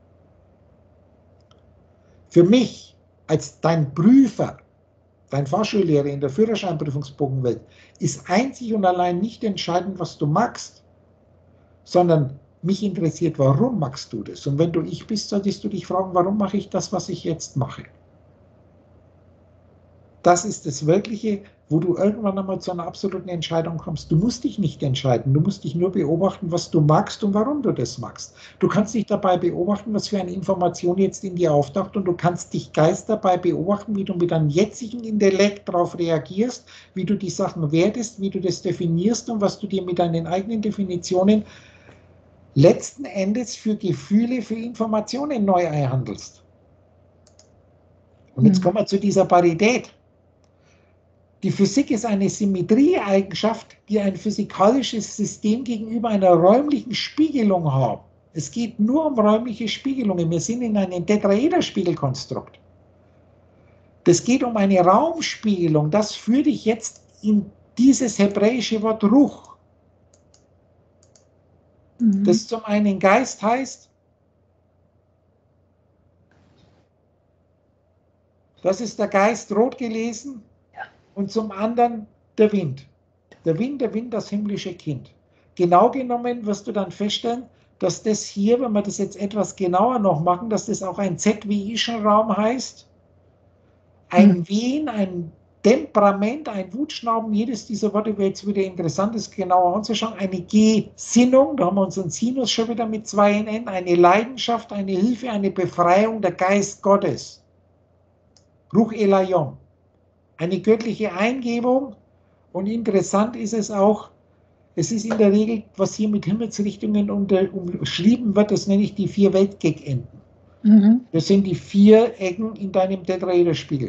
[SPEAKER 1] Für mich als dein Prüfer, dein Fahrschullehrer in der Führerscheinprüfungsbogenwelt, ist einzig und allein nicht entscheidend, was du magst, sondern mich interessiert, warum machst du das? Und wenn du ich bist, solltest du dich fragen, warum mache ich das, was ich jetzt mache? Das ist das Wirkliche, wo du irgendwann einmal zu einer absoluten Entscheidung kommst. Du musst dich nicht entscheiden, du musst dich nur beobachten, was du magst und warum du das magst. Du kannst dich dabei beobachten, was für eine Information jetzt in dir auftaucht und du kannst dich Geist dabei beobachten, wie du mit deinem jetzigen Intellekt darauf reagierst, wie du die Sachen wertest, wie du das definierst und was du dir mit deinen eigenen Definitionen letzten Endes für Gefühle, für Informationen neu einhandelst. Und jetzt kommen wir zu dieser Parität. Die Physik ist eine Symmetrieeigenschaft, die ein physikalisches System gegenüber einer räumlichen Spiegelung hat. Es geht nur um räumliche Spiegelungen. Wir sind in einem Tetraederspiegelkonstrukt. Das geht um eine Raumspiegelung. Das führt dich jetzt in dieses hebräische Wort Ruch. Das zum einen Geist heißt, das ist der Geist rot gelesen, und zum anderen der Wind. Der Wind, das himmlische Kind. Genau genommen wirst du dann feststellen, dass das hier, wenn wir das jetzt etwas genauer noch machen, dass das auch ein ZWI-Raum heißt, ein Wehen, ein Temperament, ein Wutschnauben, jedes dieser Worte wäre jetzt wieder interessant, das genauer anzuschauen. Eine Gesinnung, da haben wir unseren Sinus schon wieder mit 2 N, eine Leidenschaft, eine Hilfe, eine Befreiung, der Geist Gottes. Ruch Elayon. Eine göttliche Eingebung, und interessant ist es auch, es ist in der Regel, was hier mit Himmelsrichtungen umschrieben wird, das nenne ich die 4 Weltgeckenden. Das sind die 4 Ecken in deinem Tetraederspiegel.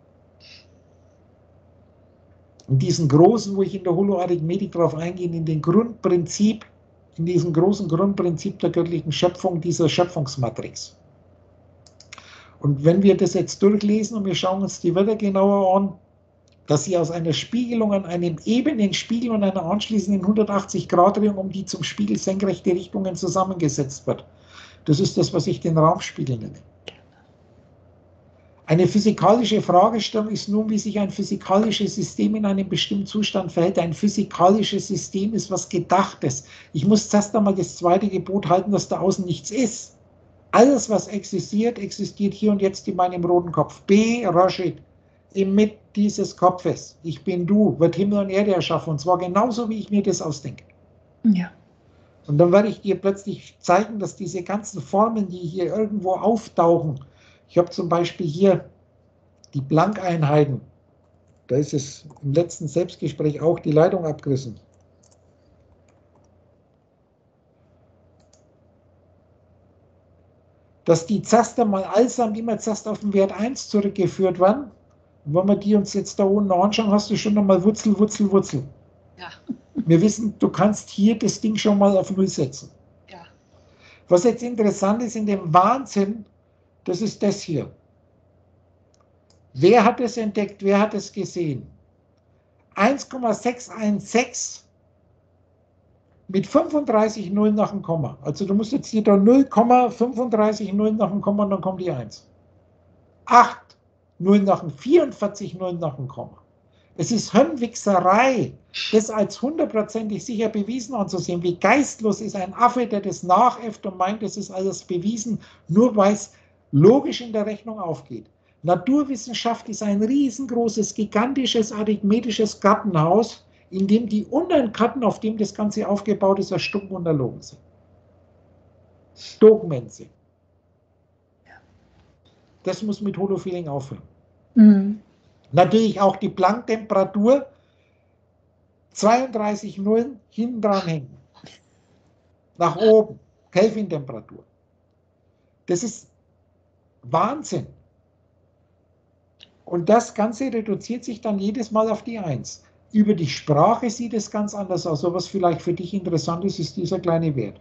[SPEAKER 1] In diesen großen, wo ich in der Holoarithmetik darauf eingehe, in diesem großen Grundprinzip der göttlichen Schöpfung, dieser Schöpfungsmatrix. Und wenn wir das jetzt durchlesen und wir schauen uns die Wörter genauer an, dass sie aus einer Spiegelung an einem ebenen Spiegel und einer anschließenden 180-Grad-Drehung um die zum Spiegel senkrechte Richtungen zusammengesetzt wird. Das ist das, was ich den Raumspiegel nenne. Eine physikalische Fragestellung ist nun, wie sich ein physikalisches System in einem bestimmten Zustand verhält. Ein physikalisches System ist was Gedachtes. Ich muss zuerst einmal das 2. Gebot halten, dass da außen nichts ist. Alles, was existiert, existiert hier und jetzt in meinem roten Kopf. B. Rashid, im Mitte dieses Kopfes. Ich bin du, wird Himmel und Erde erschaffen. Und zwar genauso, wie ich mir das ausdenke.
[SPEAKER 2] Ja.
[SPEAKER 1] Und dann werde ich dir plötzlich zeigen, dass diese ganzen Formen, die hier irgendwo auftauchen, ich habe zum Beispiel hier die Blankeinheiten, da ist es im letzten Selbstgespräch auch die Leitung abgerissen. Dass die Zaster mal allesamt immer zuerst auf den Wert 1 zurückgeführt werden. Und wenn wir die uns jetzt da unten anschauen, hast du schon nochmal Wurzel, Wurzel, Wurzel.
[SPEAKER 5] Ja.
[SPEAKER 1] Wir wissen, du kannst hier das Ding schon mal auf 0 setzen.
[SPEAKER 5] Ja.
[SPEAKER 1] Was jetzt interessant ist in dem Wahnsinn, das ist das hier. Wer hat es entdeckt? Wer hat es gesehen? 1,616 mit 35 Nullen nach dem Komma. Also du musst jetzt hier da 0,35 Nullen nach dem Komma und dann kommt die 1. 8 Nullen nach dem 44 Nullen nach dem Komma. Es ist Hirnwichserei, das als hundertprozentig sicher bewiesen anzusehen. Wie geistlos ist ein Affe, der das nachäfft und meint, das ist alles bewiesen, nur weil es logisch in der Rechnung aufgeht. Naturwissenschaft ist ein riesengroßes, gigantisches, arithmetisches Gartenhaus, in dem die unteren Karten, auf dem das Ganze aufgebaut ist, erstunken und erlogen sind. Dogmen sind. Das muss mit Holofeeling aufhören. Natürlich auch die Planck-Temperatur, 32 Nullen hinten dran hängen. Nach oben, Kelvin-Temperatur. Das ist Wahnsinn. Und das Ganze reduziert sich dann jedes Mal auf die 1. Über die Sprache sieht es ganz anders aus. Aber was vielleicht für dich interessant ist, ist dieser kleine Wert.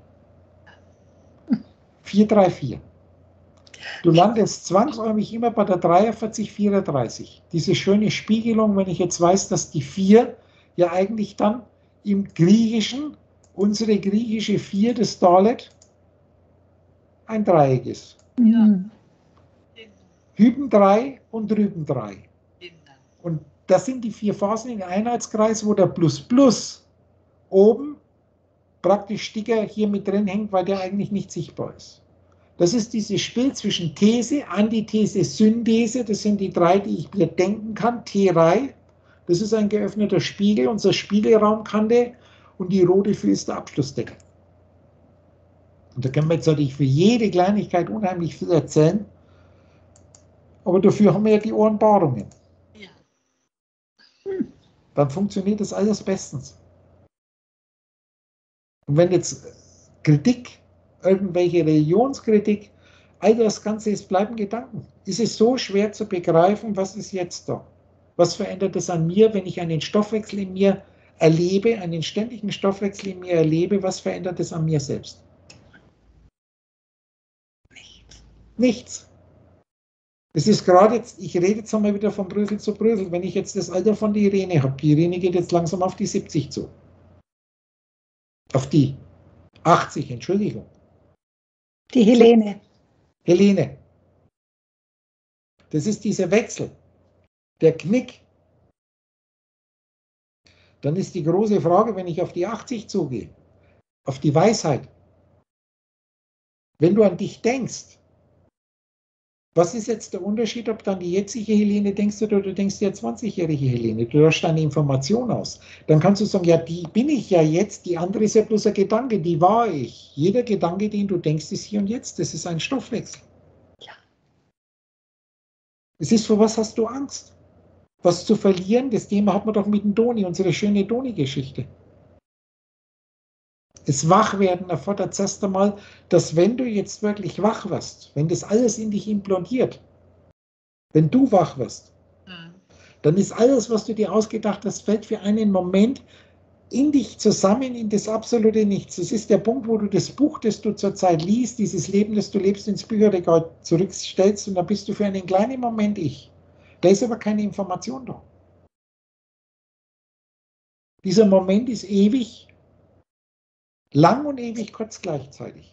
[SPEAKER 1] 434. Du landest zwangsläufig immer bei der 43,34. Diese schöne Spiegelung, wenn ich jetzt weiß, dass die 4 ja eigentlich dann im Griechischen, unsere griechische 4 des Dalet, ein Dreieck ist. Hüben 3 und drüben 3. Und das sind die 4 Phasen im Einheitskreis, wo der Plus oben praktisch Sticker hier mit drin hängt, weil der eigentlich nicht sichtbar ist. Das ist dieses Spiel zwischen These, Antithese, Synthese. Das sind die 3, die ich mir denken kann. T-Rei, das ist ein geöffneter Spiegel, unsere Spiegelraumkante, und die rote 4 ist der Abschlussdeckel. Und da können wir jetzt natürlich für jede Kleinigkeit unheimlich viel erzählen. Aber dafür haben wir ja die Ohrenpaarungen.
[SPEAKER 5] Ja.
[SPEAKER 1] Dann funktioniert das alles bestens. Und wenn jetzt Kritik, irgendwelche Religionskritik, all das Ganze ist, bleiben Gedanken. Ist es so schwer zu begreifen, was ist jetzt da? Was verändert es an mir, wenn ich einen Stoffwechsel in mir erlebe, einen ständigen Stoffwechsel in mir erlebe, was verändert es an mir selbst? Nichts. Es ist gerade jetzt, ich rede jetzt einmal wieder von Brösel zu Brösel, wenn ich jetzt das Alter von der Irene habe, die Irene geht jetzt langsam auf die 70 zu. Auf die 80, Entschuldigung.
[SPEAKER 2] Die Helene.
[SPEAKER 1] Helene. Das ist dieser Wechsel, der Knick. Dann ist die große Frage, wenn ich auf die 80 zugehe, auf die Weisheit. Wenn du an dich denkst, Was ist jetzt der Unterschied, ob du an die jetzige Helene denkst oder du denkst dir 20-jährige Helene? Du hast deine Information aus. Dann kannst du sagen, ja, die bin ich ja jetzt, die andere ist ja bloß ein Gedanke, die war ich. Jeder Gedanke, den du denkst, ist hier und jetzt. Das ist ein Stoffwechsel.
[SPEAKER 2] Ja.
[SPEAKER 1] Es ist, vor was hast du Angst? Was zu verlieren? Das Thema hat man doch mit dem Doni, unsere schöne Doni-Geschichte. Das Wachwerden erfordert zuerst einmal, dass wenn du jetzt wirklich wach wirst, wenn das alles in dich implodiert, wenn du wach wirst, dann ist alles, was du dir ausgedacht hast, fällt für einen Moment in dich zusammen, in das absolute Nichts. Das ist der Punkt, wo du das Buch, das du zurzeit liest, dieses Leben, das du lebst, ins Bücherregal zurückstellst und dann bist du für einen kleinen Moment ich. Da ist aber keine Information da. Dieser Moment ist ewig, lang und ewig kurz gleichzeitig.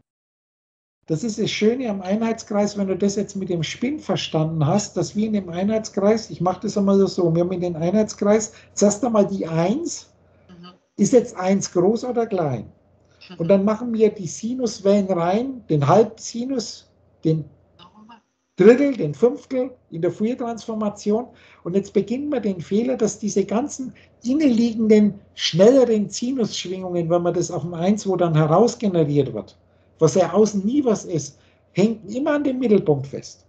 [SPEAKER 1] Das ist das Schöne am Einheitskreis, wenn du das jetzt mit dem Spinn verstanden hast, dass wir in dem Einheitskreis, ich mache das einmal so, wir haben in den Einheitskreis zuerst einmal die 1, ist jetzt 1 groß oder klein? Und dann machen wir die Sinuswellen rein, den Halbsinus, den Drittel, den Fünftel in der Fourier-Transformation. Und jetzt beginnen wir den Fehler, dass diese ganzen innenliegenden, schnelleren Sinusschwingungen, wenn man das auf dem 1, wo dann heraus generiert wird, was ja außen nie was ist, hängt immer an dem Mittelpunkt fest.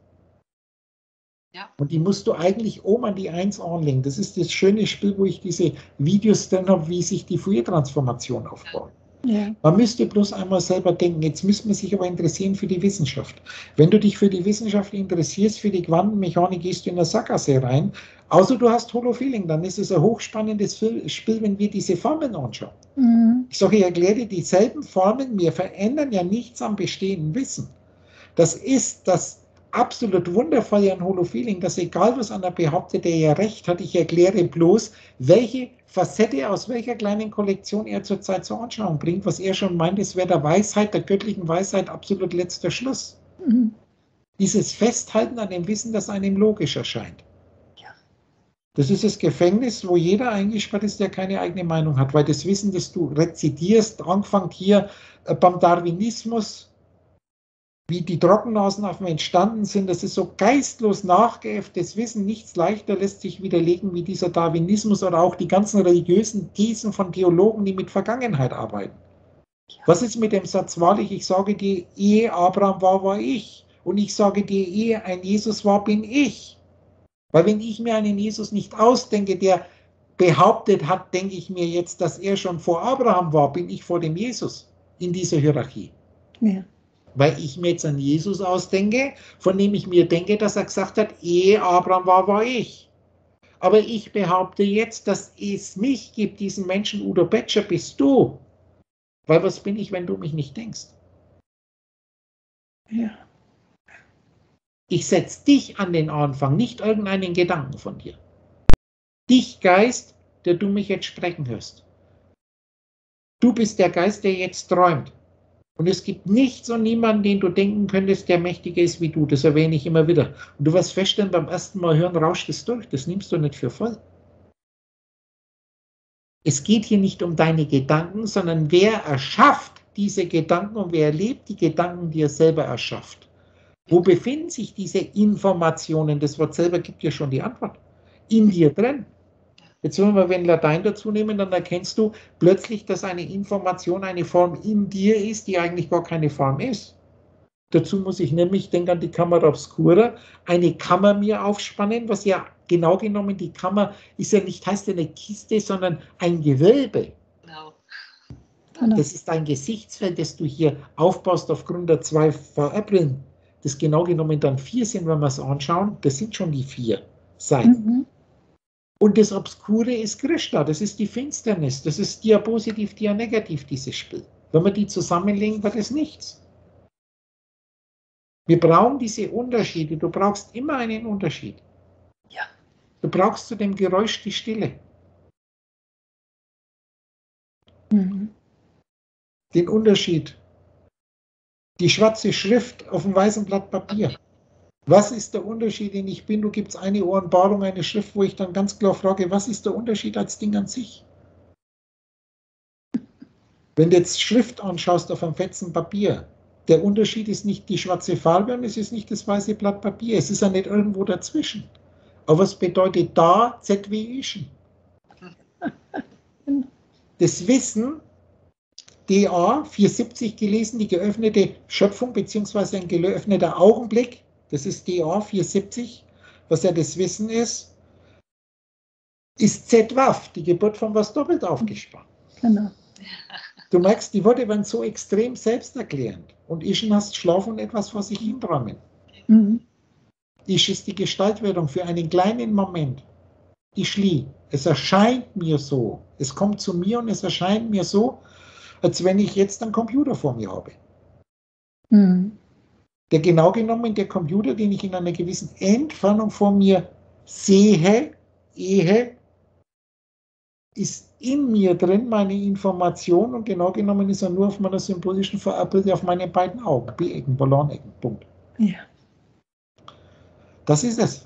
[SPEAKER 1] Ja. Und die musst du eigentlich oben an die 1 anlegen. Das ist das schöne Spiel, wo ich diese Videos drin habe, wie sich die Fourier-Transformation aufbaut. Ja. Man müsste bloß einmal selber denken, jetzt müsste man sich aber interessieren für die Wissenschaft. Wenn du dich für die Wissenschaft interessierst, für die Quantenmechanik, gehst du in eine Sackgasse rein, außer du hast Holofeeling, dann ist es ein hochspannendes Spiel, wenn wir diese Formeln anschauen. Mhm. Ich sage, ich erkläre dir dieselben Formeln, wir verändern ja nichts am bestehenden Wissen. Das ist das absolut wundervolle an Holofeeling, dass egal was einer behauptet, der ja recht hat, ich erkläre bloß, welche Facette aus welcher kleinen Kollektion er zurzeit zur Anschauung bringt, was er schon meint, es wäre der Weisheit, der göttlichen Weisheit absolut letzter Schluss. Mhm. Dieses Festhalten an dem Wissen, das einem logisch erscheint. Ja. Das ist das Gefängnis, wo jeder eingesperrt ist, der keine eigene Meinung hat, weil das Wissen, das du rezitierst, angefangen hier beim Darwinismus, wie die Trockennasenaffen entstanden sind, das ist so geistlos nachgeäfftes Wissen, nichts leichter lässt sich widerlegen wie dieser Darwinismus oder auch die ganzen religiösen Thesen von Theologen, die mit Vergangenheit arbeiten. Ja. Was ist mit dem Satz wahrlich, ich sage dir, ehe Abraham war, war ich. Und ich sage dir, ehe ein Jesus war, bin ich. Weil wenn ich mir einen Jesus nicht ausdenke, der behauptet hat, denke ich mir jetzt, dass er schon vor Abraham war, bin ich vor dem Jesus in dieser Hierarchie. Ja. Weil ich mir jetzt an Jesus ausdenke, von dem ich mir denke, dass er gesagt hat, ehe Abraham war, war ich. Aber ich behaupte jetzt, dass es mich gibt, diesen Menschen, Udo Betscher, bist du. Weil was bin ich, wenn du mich nicht denkst? Ja. Ich setze dich an den Anfang, nicht irgendeinen Gedanken von dir. Dich, Geist, der du mich jetzt sprechen hörst. Du bist der Geist, der jetzt träumt. Und es gibt nichts und niemanden, den du denken könntest, der mächtiger ist wie du. Das erwähne ich immer wieder. Und du wirst feststellen, beim ersten Mal hören, rauscht es durch. Das nimmst du nicht für voll. Es geht hier nicht um deine Gedanken, sondern wer erschafft diese Gedanken und wer erlebt die Gedanken, die er selber erschafft. Wo befinden sich diese Informationen? Das Wort selber gibt dir schon die Antwort. In dir drin. Jetzt wenn wir Latein dazu nehmen, dann erkennst du plötzlich, dass eine Information eine Form in dir ist, die eigentlich gar keine Form ist. Dazu muss ich nämlich, denke an die Camera Obscura, eine Kammer mir aufspannen, was ja genau genommen, die Kammer ist ja nicht, heißt ja eine Kiste, sondern ein Gewölbe. Genau. Das ist ein Gesichtsfeld, das du hier aufbaust aufgrund der 2 VR-Brillen, das genau genommen dann 4 sind, wenn wir es anschauen. Das sind schon die 4 Seiten. Mhm. Und das Obskure ist Krishna, das ist die Finsternis, das ist Dia positiv, Dia negativ, dieses Spiel. Wenn wir die zusammenlegen, wird es nichts. Wir brauchen diese Unterschiede, du brauchst immer einen Unterschied. Ja. Du brauchst zu dem Geräusch die Stille. Mhm. Den Unterschied. Die schwarze Schrift auf dem weißen Blatt Papier. Was ist der Unterschied, den ich bin? Du gibst eine Offenbarung, eine Schrift, wo ich dann ganz klar frage, was ist der Unterschied als Ding an sich? Wenn du jetzt Schrift anschaust auf einem fetzen Papier, Der Unterschied ist nicht die schwarze Farbe und es ist nicht das weiße Blatt Papier. Es ist ja nicht irgendwo dazwischen. Aber was bedeutet da ZWischen? Das Wissen, DA 470 gelesen, die geöffnete Schöpfung bzw. ein geöffneter Augenblick, das ist DA 470, was ja das Wissen ist ZWAF, die Geburt von was doppelt aufgespannt.
[SPEAKER 2] Genau.
[SPEAKER 1] Du merkst, die Worte werden so extrem selbsterklärend. Und Ischen hast Schlafen und etwas vor sich hinträumen.
[SPEAKER 2] Mhm.
[SPEAKER 1] Isch ist die Gestaltwerdung für einen kleinen Moment. Ischli, es erscheint mir so. Es kommt zu mir und es erscheint mir so, als wenn ich jetzt einen Computer vor mir habe.
[SPEAKER 2] Mhm.
[SPEAKER 1] Der genau genommen, der Computer, den ich in einer gewissen Entfernung vor mir sehe, ist in mir drin, meine Information, und genau genommen ist er nur auf meiner symbolischen Verabbilde auf meine beiden Augen, B-Ecken, Ballonecken, Punkt.
[SPEAKER 2] Ja.
[SPEAKER 1] Das ist es.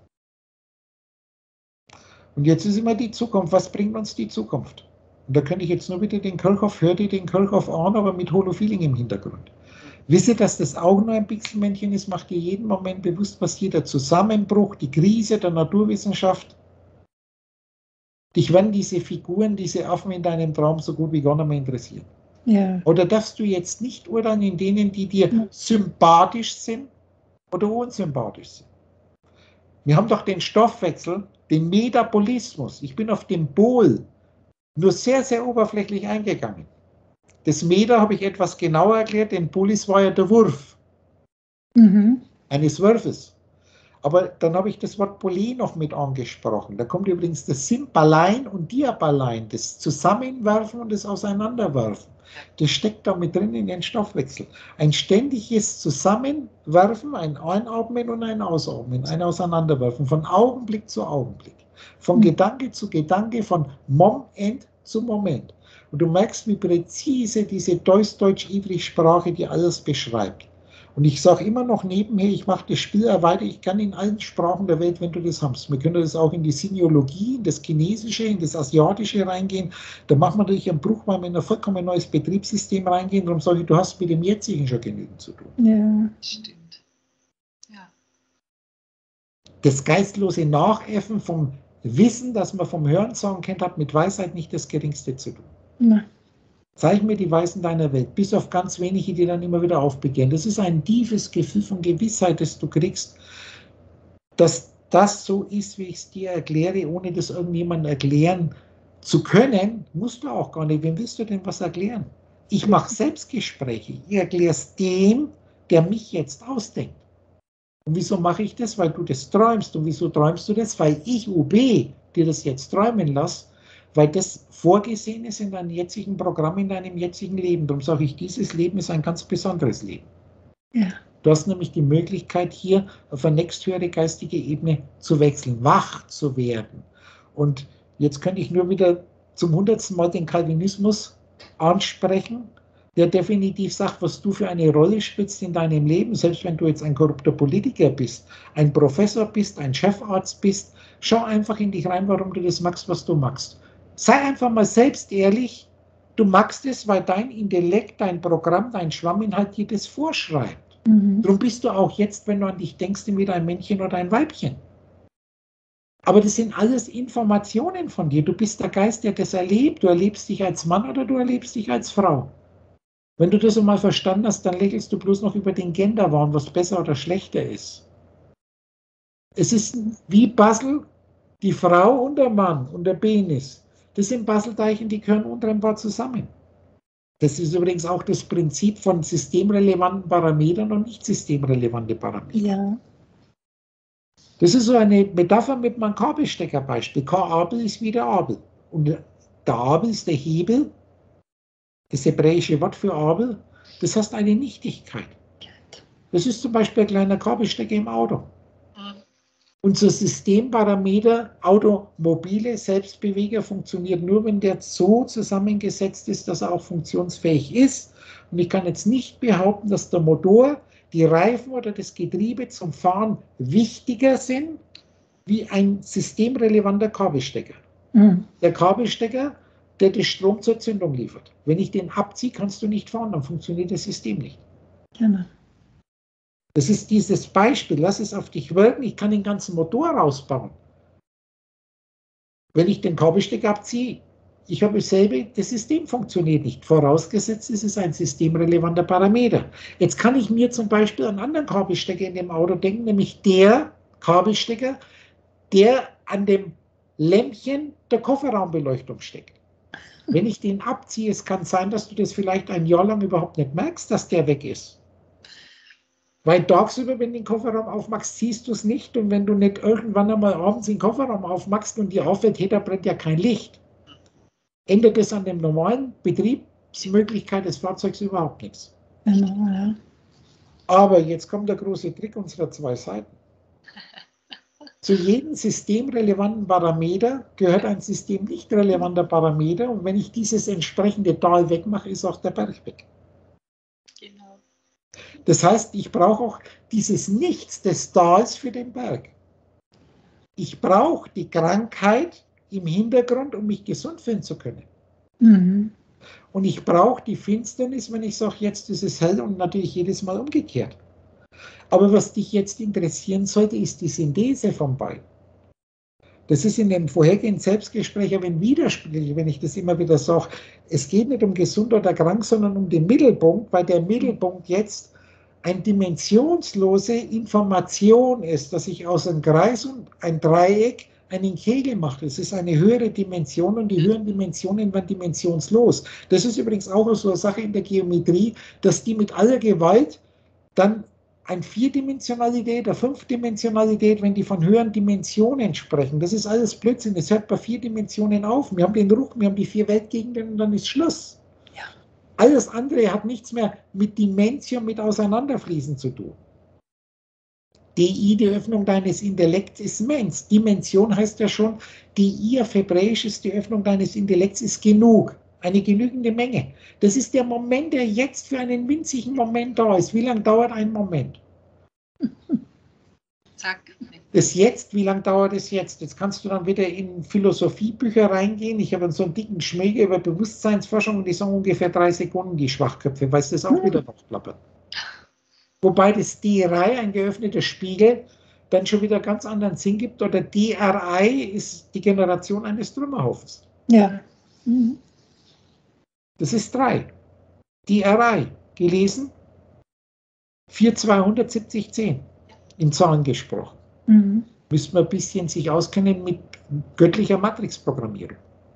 [SPEAKER 1] Und jetzt ist immer die Zukunft. Was bringt uns die Zukunft? Und da könnte ich jetzt nur wieder den Kirchhoff, hört ihr den Kirchhoff an, aber mit Holo-Feeling im Hintergrund. Wisst ihr, dass das auch nur ein Pixelmännchen ist, macht ihr jeden Moment bewusst, was hier der Zusammenbruch, die Krise der Naturwissenschaft. Dich werden diese Figuren, diese Affen in deinem Traum so gut wie gar nicht mehr interessieren.
[SPEAKER 2] Ja.
[SPEAKER 1] Oder darfst du jetzt nicht urteilen in denen, die dir sympathisch sind oder unsympathisch sind? Wir haben doch den Stoffwechsel, den Metabolismus. Ich bin auf den Pol nur sehr, sehr oberflächlich eingegangen. Das Meta habe ich etwas genauer erklärt, denn Polis war ja der Wurf eines Wurfes. Aber dann habe ich das Wort Poli noch mit angesprochen. Da kommt übrigens das Symbalein und Diabalein, das Zusammenwerfen und das Auseinanderwerfen. Das steckt da mit drin in den Stoffwechsel. Ein ständiges Zusammenwerfen, ein Einatmen und ein Ausatmen, ein Auseinanderwerfen, von Augenblick zu Augenblick, von Gedanke zu Gedanke, von Moment zu Moment. Und du merkst, wie präzise diese Deutsch-Ivrig-Sprache dir alles beschreibt. Und ich sage immer noch nebenher, ich mache das Spiel weiter, ich kann in allen Sprachen der Welt, wenn du das hast. Wir können das auch in die Siniologie, in das Chinesische, in das Asiatische reingehen. Da machen wir natürlich einen Bruch, weil wir in ein vollkommen neues Betriebssystem reingehen. Darum sage ich, du hast mit dem jetzigen schon genügend zu tun.
[SPEAKER 2] Ja.
[SPEAKER 5] Stimmt. Ja.
[SPEAKER 1] Das geistlose Nachäffen vom Wissen, das man vom Hörensagen kennt, hat mit Weisheit nicht das Geringste zu tun.
[SPEAKER 2] Ja.
[SPEAKER 1] Zeig mir die Weisen deiner Welt, bis auf ganz wenige, die dann immer wieder aufbegehren. Das ist ein tiefes Gefühl von Gewissheit, das du kriegst, dass das so ist, wie ich es dir erkläre, ohne das irgendjemandem erklären zu können, musst du auch gar nicht. Wem willst du denn was erklären? Ich mache Selbstgespräche. Ich erkläre es dem, der mich jetzt ausdenkt. Und wieso mache ich das? Weil du das träumst. Und wieso träumst du das? Weil ich, UB, dir das jetzt träumen lasse, weil das vorgesehen ist in deinem jetzigen Programm, in deinem jetzigen Leben. Darum sage ich, dieses Leben ist ein ganz besonderes Leben.
[SPEAKER 2] Ja.
[SPEAKER 1] Du hast nämlich die Möglichkeit, hier auf eine nächsthöhere geistige Ebene zu wechseln, wach zu werden. Und jetzt könnte ich nur wieder zum 100. Mal den Calvinismus ansprechen, der definitiv sagt, was du für eine Rolle spielst in deinem Leben, selbst wenn du jetzt ein korrupter Politiker bist, ein Professor bist, ein Chefarzt bist, schau einfach in dich rein, warum du das magst, was du magst. Sei einfach mal selbst ehrlich, du magst es, weil dein Intellekt, dein Programm, dein Schwamminhalt dir das vorschreibt. Darum bist du auch jetzt, wenn du an dich denkst, entweder ein Männchen oder ein Weibchen. Aber das sind alles Informationen von dir. Du bist der Geist, der das erlebt. Du erlebst dich als Mann oder du erlebst dich als Frau. Wenn du das einmal verstanden hast, dann lächelst du bloß noch über den Genderwahn, was besser oder schlechter ist. Es ist wie Basel, die Frau und der Mann und der Penis. Das sind Baselteichen, die gehören untrennbar zusammen. Das ist übrigens auch das Prinzip von systemrelevanten Parametern und nicht systemrelevante Parameter.
[SPEAKER 2] Ja.
[SPEAKER 1] Das ist so eine Metapher mit meinem Kabelsteckerbeispiel. K-Abel ist wie der Abel. Und der Abel ist der Hebel, das hebräische Wort für Abel, das heißt eine Nichtigkeit. Das ist zum Beispiel ein kleiner Kabelstecker im Auto. Unser Systemparameter Automobile Selbstbeweger funktioniert nur, wenn der so zusammengesetzt ist, dass er auch funktionsfähig ist. Und ich kann jetzt nicht behaupten, dass der Motor, die Reifen oder das Getriebe zum Fahren wichtiger sind wie ein systemrelevanter Kabelstecker. Der Kabelstecker, der den Strom zur Zündung liefert. Wenn ich den abziehe, kannst du nicht fahren, dann funktioniert das System nicht.
[SPEAKER 2] Genau.
[SPEAKER 1] Das ist dieses Beispiel, lass es auf dich wirken, ich kann den ganzen Motor rausbauen. Wenn ich den Kabelstecker abziehe, ich habe dasselbe, das System funktioniert nicht. Vorausgesetzt ist es ein systemrelevanter Parameter. Jetzt kann ich mir zum Beispiel einen anderen Kabelstecker in dem Auto denken, nämlich der Kabelstecker, der an dem Lämpchen der Kofferraumbeleuchtung steckt. Wenn ich den abziehe, es kann sein, dass du das vielleicht ein Jahr lang überhaupt nicht merkst, dass der weg ist. Weil tagsüber, wenn du den Kofferraum aufmachst, siehst du es nicht. Und wenn du nicht irgendwann einmal abends den Kofferraum aufmachst und dir auffällt, hey, da brennt ja kein Licht, ändert es an der normalen Betriebsmöglichkeit des Fahrzeugs überhaupt nichts.
[SPEAKER 2] Genau, ja.
[SPEAKER 1] Aber jetzt kommt der große Trick unserer zwei Seiten. Zu jedem systemrelevanten Parameter gehört ein system nicht relevanter Parameter. Und wenn ich dieses entsprechende Tal wegmache, ist auch der Berg weg.
[SPEAKER 5] Genau.
[SPEAKER 1] Das heißt, ich brauche auch dieses Nichts des Tals für den Berg. Ich brauche die Krankheit im Hintergrund, um mich gesund fühlen zu können.
[SPEAKER 2] Mhm.
[SPEAKER 1] Und ich brauche die Finsternis, wenn ich sage, jetzt ist es hell, und natürlich jedes Mal umgekehrt. Aber was dich jetzt interessieren sollte, ist die Synthese von beiden. Das ist in dem vorhergehenden Selbstgespräch aber ein Widerspruch, wenn ich das immer wieder sage. Es geht nicht um gesund oder krank, sondern um den Mittelpunkt, weil der Mittelpunkt jetzt eine dimensionslose Information ist, dass ich aus einem Kreis und ein Dreieck einen Kegel mache. Es ist eine höhere Dimension und die höheren Dimensionen werden dimensionslos. Das ist übrigens auch so eine Sache in der Geometrie, dass die mit aller Gewalt dann eine Vierdimensionalität, eine Fünfdimensionalität, wenn die von höheren Dimensionen sprechen. Das ist alles Blödsinn. Es hört bei 4 Dimensionen auf. Wir haben den Ruch, wir haben die 4 Weltgegenden und dann ist Schluss.
[SPEAKER 2] Ja.
[SPEAKER 1] Alles andere hat nichts mehr mit Dimension, mit Auseinanderfließen zu tun. DI, die Öffnung deines Intellekts, ist Mens. Dimension heißt ja schon, DI auf Hebräisch ist die Öffnung deines Intellekts, ist genug. Eine genügende Menge. Das ist der Moment, der jetzt für einen winzigen Moment da ist. Wie lange dauert ein Moment?
[SPEAKER 5] Zack.
[SPEAKER 1] Das Jetzt, wie lange dauert es jetzt? Jetzt kannst du dann wieder in Philosophiebücher reingehen. Ich habe so einen dicken Schmäger über Bewusstseinsforschung und die sagen ungefähr 3 Sekunden, die Schwachköpfe, weil es das auch wieder noch klappert. Wobei das DRI, ein geöffneter Spiegel, dann schon wieder ganz anderen Sinn gibt. Oder DRI ist die Generation eines Trümmerhaufens.
[SPEAKER 2] Ja. Mhm.
[SPEAKER 1] Das ist 3. DRI, gelesen, 427010, in Zahlen gesprochen.
[SPEAKER 2] Mhm.
[SPEAKER 1] Müssen wir ein bisschen sich auskennen mit göttlicher Matrixprogrammierung.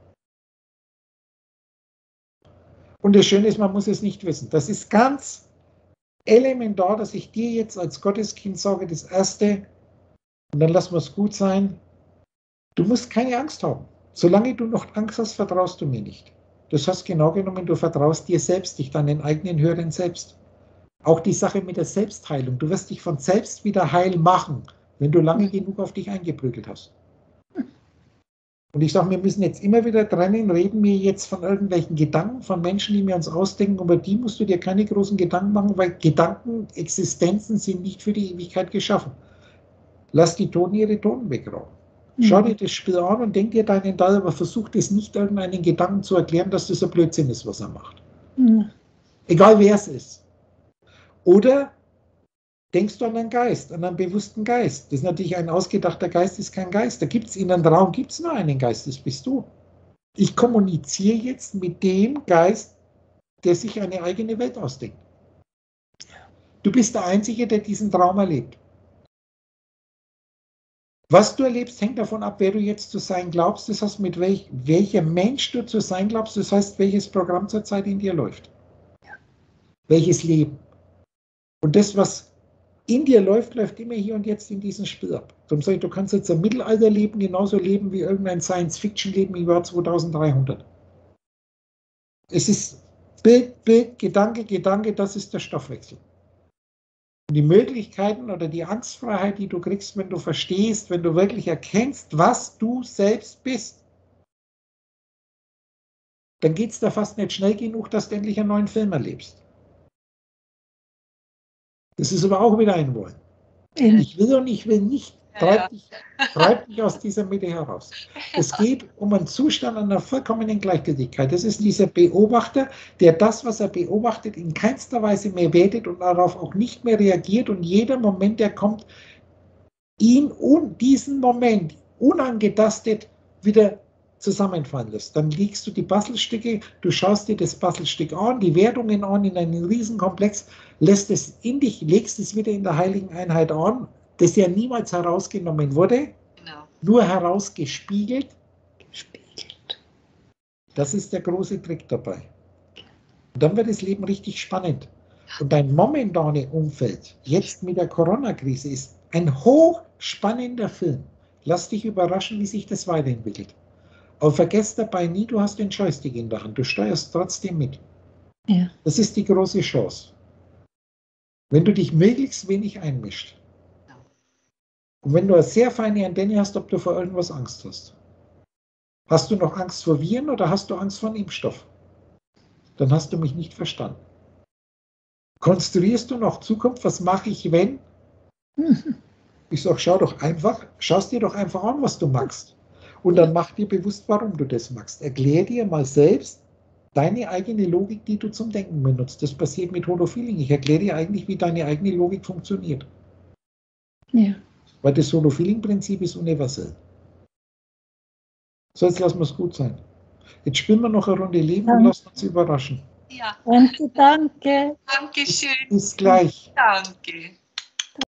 [SPEAKER 1] Und das Schöne ist, man muss es nicht wissen. Das ist ganz elementar, dass ich dir jetzt als Gotteskind sage, das Erste, und dann lassen wir es gut sein, du musst keine Angst haben. Solange du noch Angst hast, vertraust du mir nicht. Das heißt genau genommen, du vertraust dir selbst, dich deinen eigenen höheren Selbst. Auch die Sache mit der Selbstheilung. Du wirst dich von selbst wieder heil machen, wenn du lange genug auf dich eingeprügelt hast. Und ich sage, wir müssen jetzt immer wieder trennen, reden wir jetzt von irgendwelchen Gedanken, von Menschen, die wir uns ausdenken, über die musst du dir keine großen Gedanken machen, weil Gedanken, Existenzen sind nicht für die Ewigkeit geschaffen. Lass die Toten ihre Toten begraben. Schau dir das Spiel an und denk dir deinen Teil, aber versuch das nicht irgendeinen Gedanken zu erklären, dass das ein Blödsinn ist, was er macht.
[SPEAKER 2] Mhm.
[SPEAKER 1] Egal wer es ist. Oder denkst du an einen Geist, an einen bewussten Geist. Das ist natürlich ein ausgedachter Geist, ist kein Geist. Da gibt es in einem Raum gibt's nur einen Geist, das bist du. Ich kommuniziere jetzt mit dem Geist, der sich eine eigene Welt ausdenkt. Du bist der Einzige, der diesen Traum erlebt. Was du erlebst, hängt davon ab, wer du jetzt zu sein glaubst. Das heißt, mit welcher Mensch du zu sein glaubst. Das heißt, welches Programm zurzeit in dir läuft. Welches Leben. Und das, was in dir läuft, läuft immer hier und jetzt in diesem Spiel ab. Darum sage ich, du kannst jetzt im Mittelalter leben, genauso leben wie irgendein Science-Fiction-Leben im Jahr 2300. Es ist Bild, Bild, Gedanke, Gedanke, das ist der Stoffwechsel. Und die Möglichkeiten oder die Angstfreiheit, die du kriegst, wenn du verstehst, wenn du wirklich erkennst, was du selbst bist, dann geht es da fast nicht schnell genug, dass du endlich einen neuen Film erlebst. Das ist aber auch wieder ein Wollen. Ich will nicht Treib dich aus dieser Mitte heraus. Es geht um einen Zustand einer vollkommenen Gleichgültigkeit. Das ist dieser Beobachter, der das, was er beobachtet, in keinster Weise mehr wertet und darauf auch nicht mehr reagiert. Und jeder Moment, der kommt, ihn und diesen Moment unangetastet wieder zusammenfallen lässt. Dann legst du die Puzzlestücke, du schaust dir das Puzzlestück an, die Wertungen an in einen Riesenkomplex, lässt es in dich, legst es wieder in der heiligen Einheit an, das ja niemals herausgenommen wurde,
[SPEAKER 5] Genau.
[SPEAKER 1] nur herausgespiegelt. Das ist der große Trick dabei. Und dann wird das Leben richtig spannend. Und dein momentanes Umfeld, jetzt mit der Corona-Krise, ist ein hochspannender Film. Lass dich überraschen, wie sich das weiterentwickelt. Aber vergesst dabei nie, du hast den Joystick in der Hand. Du steuerst trotzdem mit.
[SPEAKER 2] Ja.
[SPEAKER 1] Das ist die große Chance. Wenn du dich möglichst wenig einmischst. Und wenn du eine sehr feine Antenne hast, ob du vor irgendwas Angst hast. Hast du noch Angst vor Viren oder hast du Angst vor einem Impfstoff? Dann hast du mich nicht verstanden. Konstruierst du noch Zukunft? Was mache ich, wenn? Ich sage, schaust dir doch einfach an, was du magst. Und dann mach dir bewusst, warum du das magst. Erklär dir mal selbst deine eigene Logik, die du zum Denken benutzt. Das passiert mit Holofeeling. Ich erkläre dir eigentlich, wie deine eigene Logik funktioniert.
[SPEAKER 2] Ja.
[SPEAKER 1] Weil das Holofeeling-Prinzip ist universell. So, jetzt lassen wir es gut sein. Jetzt spielen wir noch eine Runde Leben und lassen uns überraschen.
[SPEAKER 5] Ja,
[SPEAKER 2] Danke, danke.
[SPEAKER 5] danke schön.
[SPEAKER 1] Bis gleich.
[SPEAKER 5] Danke.